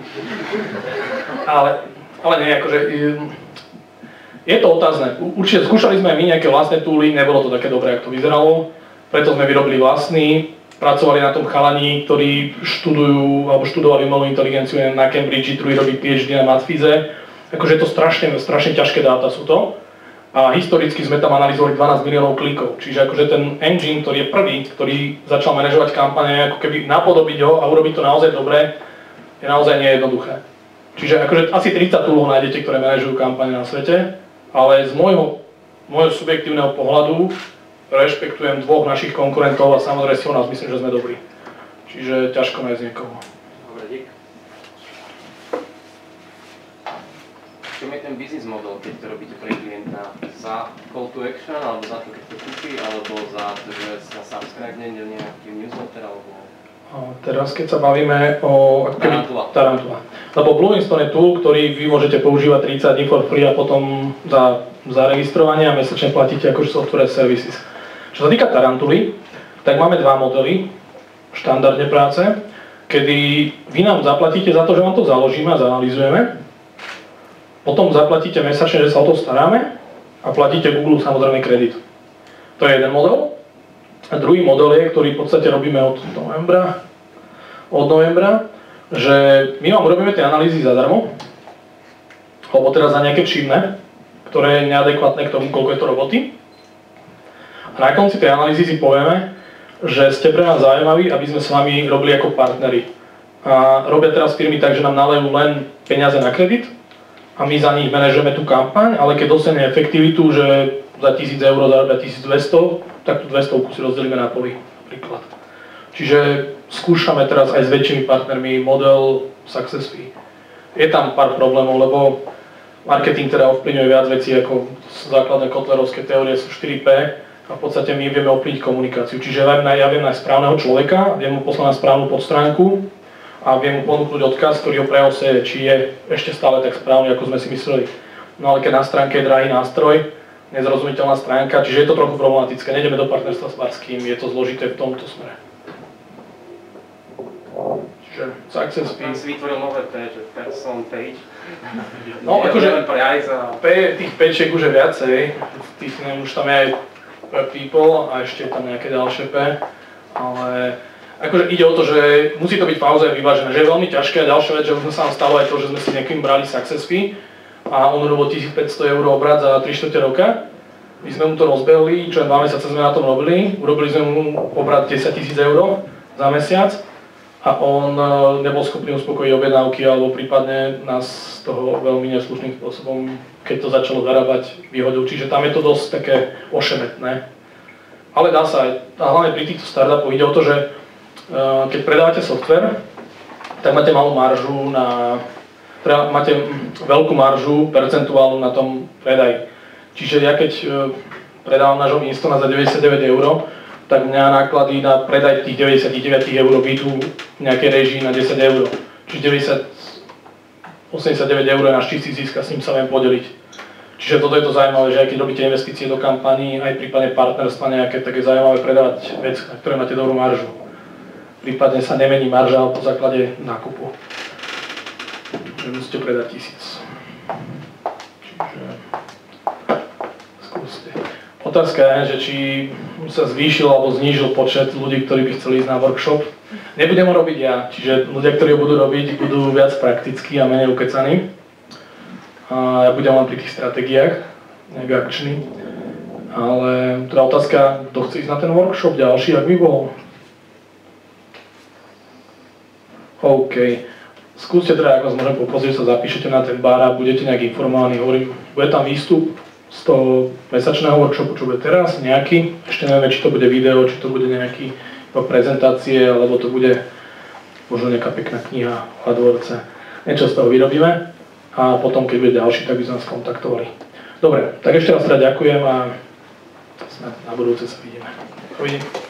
Ale nie, akože... Je to otázne. Určite skúšali sme aj my nejaké vlastné tooly, nebolo to také dobré, ako to vyzeralo. Preto sme vyrobili vlastný. Pracovali na tom chalani, ktorí študujú alebo študovali umelú inteligenciu na Cambridge, druhý robí PhD na matfize. Akože je to strašne ťažké dáta sú to. A historicky sme tam analyzovali 12 miliónov klikov. Čiže akože ten engine, ktorý je prvý, ktorý začal manažovať kampane, ako keby napodobiť ho a urobiť to naozaj dobre, je naozaj nejednoduché. Čiže akože asi 30 toolov nájdete, ktoré manažujú kampane na svete, ale z môjho subjektívneho pohľadu rešpektujem dvoch našich konkurentov a samozrejme si o nás myslím, že sme dobrí. Čiže ťažko nájsť niekoho.
Dobre, dík. Čo je ten business model, keď to robíte pre klienta? Za call to action, alebo za to, keď to kúpi, alebo za to, že sa subscribe do nejaký newsletter, alebo...
Teraz keď sa bavíme o Tarantula. Lebo Bluewinston je tool, ktorý vy môžete používať 30 dní for free a potom za registrovanie a mesačne platíte akože software services. Čo sa týka Tarantuly, tak máme dva modely štandardne práce, kedy vy nám zaplatíte za to, že vám to založíme a zanalizujeme. Potom zaplatíte mesačne, že sa o to staráme a platíte Google samozrejme kredit. To je jeden model. A druhý model je, ktorý v podstate robíme od novembra, že my vám urobíme tie analýzy zadarmo, alebo teraz za nejaké všimné, ktoré je neadekvátne k tomu, koľko je to roboty. A na konci tej analýzy si povieme, že ste pre nás zaujímaví, aby sme s vami robili ako partneri. A robia teraz firmy tak, že nám nalejú len peniaze na kredit a my za nich manažujeme tú kampaň, ale keď dosiahne efektivitu, že za 1000 € zarobia 1200, tak tú 200 si rozdelíme na poli, napríklad. Čiže skúšame teraz aj s väčšími partnermi model success fee. Je tam pár problémov, lebo marketing teda ovplyvňuje viac vecí ako základné kotlerovské teórie sú 4P a v podstate my vieme ovplyvniť komunikáciu. Čiže ja viem nájsť správneho človeka, viem mu poslať na správnu podstránku a viem mu ponúknuť odkaz, ktorý ho preoseje, či je ešte stále tak správny, ako sme si mysleli. No ale keď na stránke je drahý nástroj, nezrozumiteľná stránka, čiže je to trochu problematické. Nejdeme do partnerstva s Barským, je to zložité v tomto smere. Čiže success fee.
Tam si vytvoril nové P, že person page.
No akože
price a...
tých pečiek už je viacej, tých neviem, už tam je aj people a ešte je tam nejaké ďalšie P, ale akože ide o to, že musí to byť naozaj vyvážené, že je veľmi ťažké a ďalšia vec, že už sme sa nám stalo aj to, že sme si niekým brali success fee a on robil 1500 € obrat za 3/4 roka. My sme mu to rozbehli, čo len 2 mesiace sme na tom robili, urobili sme mu obrat 10 000 € za mesiac a on nebol schopný uspokojiť objednávky alebo prípadne nás z toho veľmi neslušným spôsobom, keď to začalo zarábať, vyhodil. Čiže tam je to dosť také ošemetné. Ale dá sa aj, a hlavne pri týchto startupoch ide o to, že keď predávate software, tak máte malú maržu teda máte veľkú maržu percentuálnu na tom predaji. Čiže ja keď predávam nášho Winstona za 99 €, tak mňa náklady na predaj tých 99 € vyjdú v nejakej režii na 10 €. Čiže 89 € je náš čistý zisk a s ním sa viem podeliť. Čiže toto je to zaujímavé, že aj keď robíte investície do kampaní, aj prípadne partnerstva nejaké, tak je zaujímavé predávať vec, na ktoré máte dobrú maržu. Prípadne sa nemení marža po základe nákupu. Že musíte predať 1000. Čiže skúste. Otázka je, že či sa zvýšil alebo znížil počet ľudí, ktorí by chceli ísť na workshop. Nebudem ho robiť ja, čiže ľudia, ktorí ho budú robiť, budú viac praktickí a menej ukecaní. A ja budem len pri tých stratégiách, nejak akčný. Ale teda otázka, kto chce ísť na ten workshop ďalší, ak by bol? OK. Skúste teda, ak vás môžem poprosiť, sa zapíšete na ten bar a budete nejak informovaní. Hovorím, bude tam výstup z toho mesačného workshopu, čo bude teraz, nejaký. Ešte nevieme, či to bude video, či to bude nejaký prezentácie, alebo to bude možno nejaká pekná kniha o AdWordse. Niečo z toho vyrobíme a potom, keď bude ďalší, tak by sme nás kontaktovali. Dobre, tak ešte raz teda ďakujem a snad na budúce sa vidíme. Dovidenia.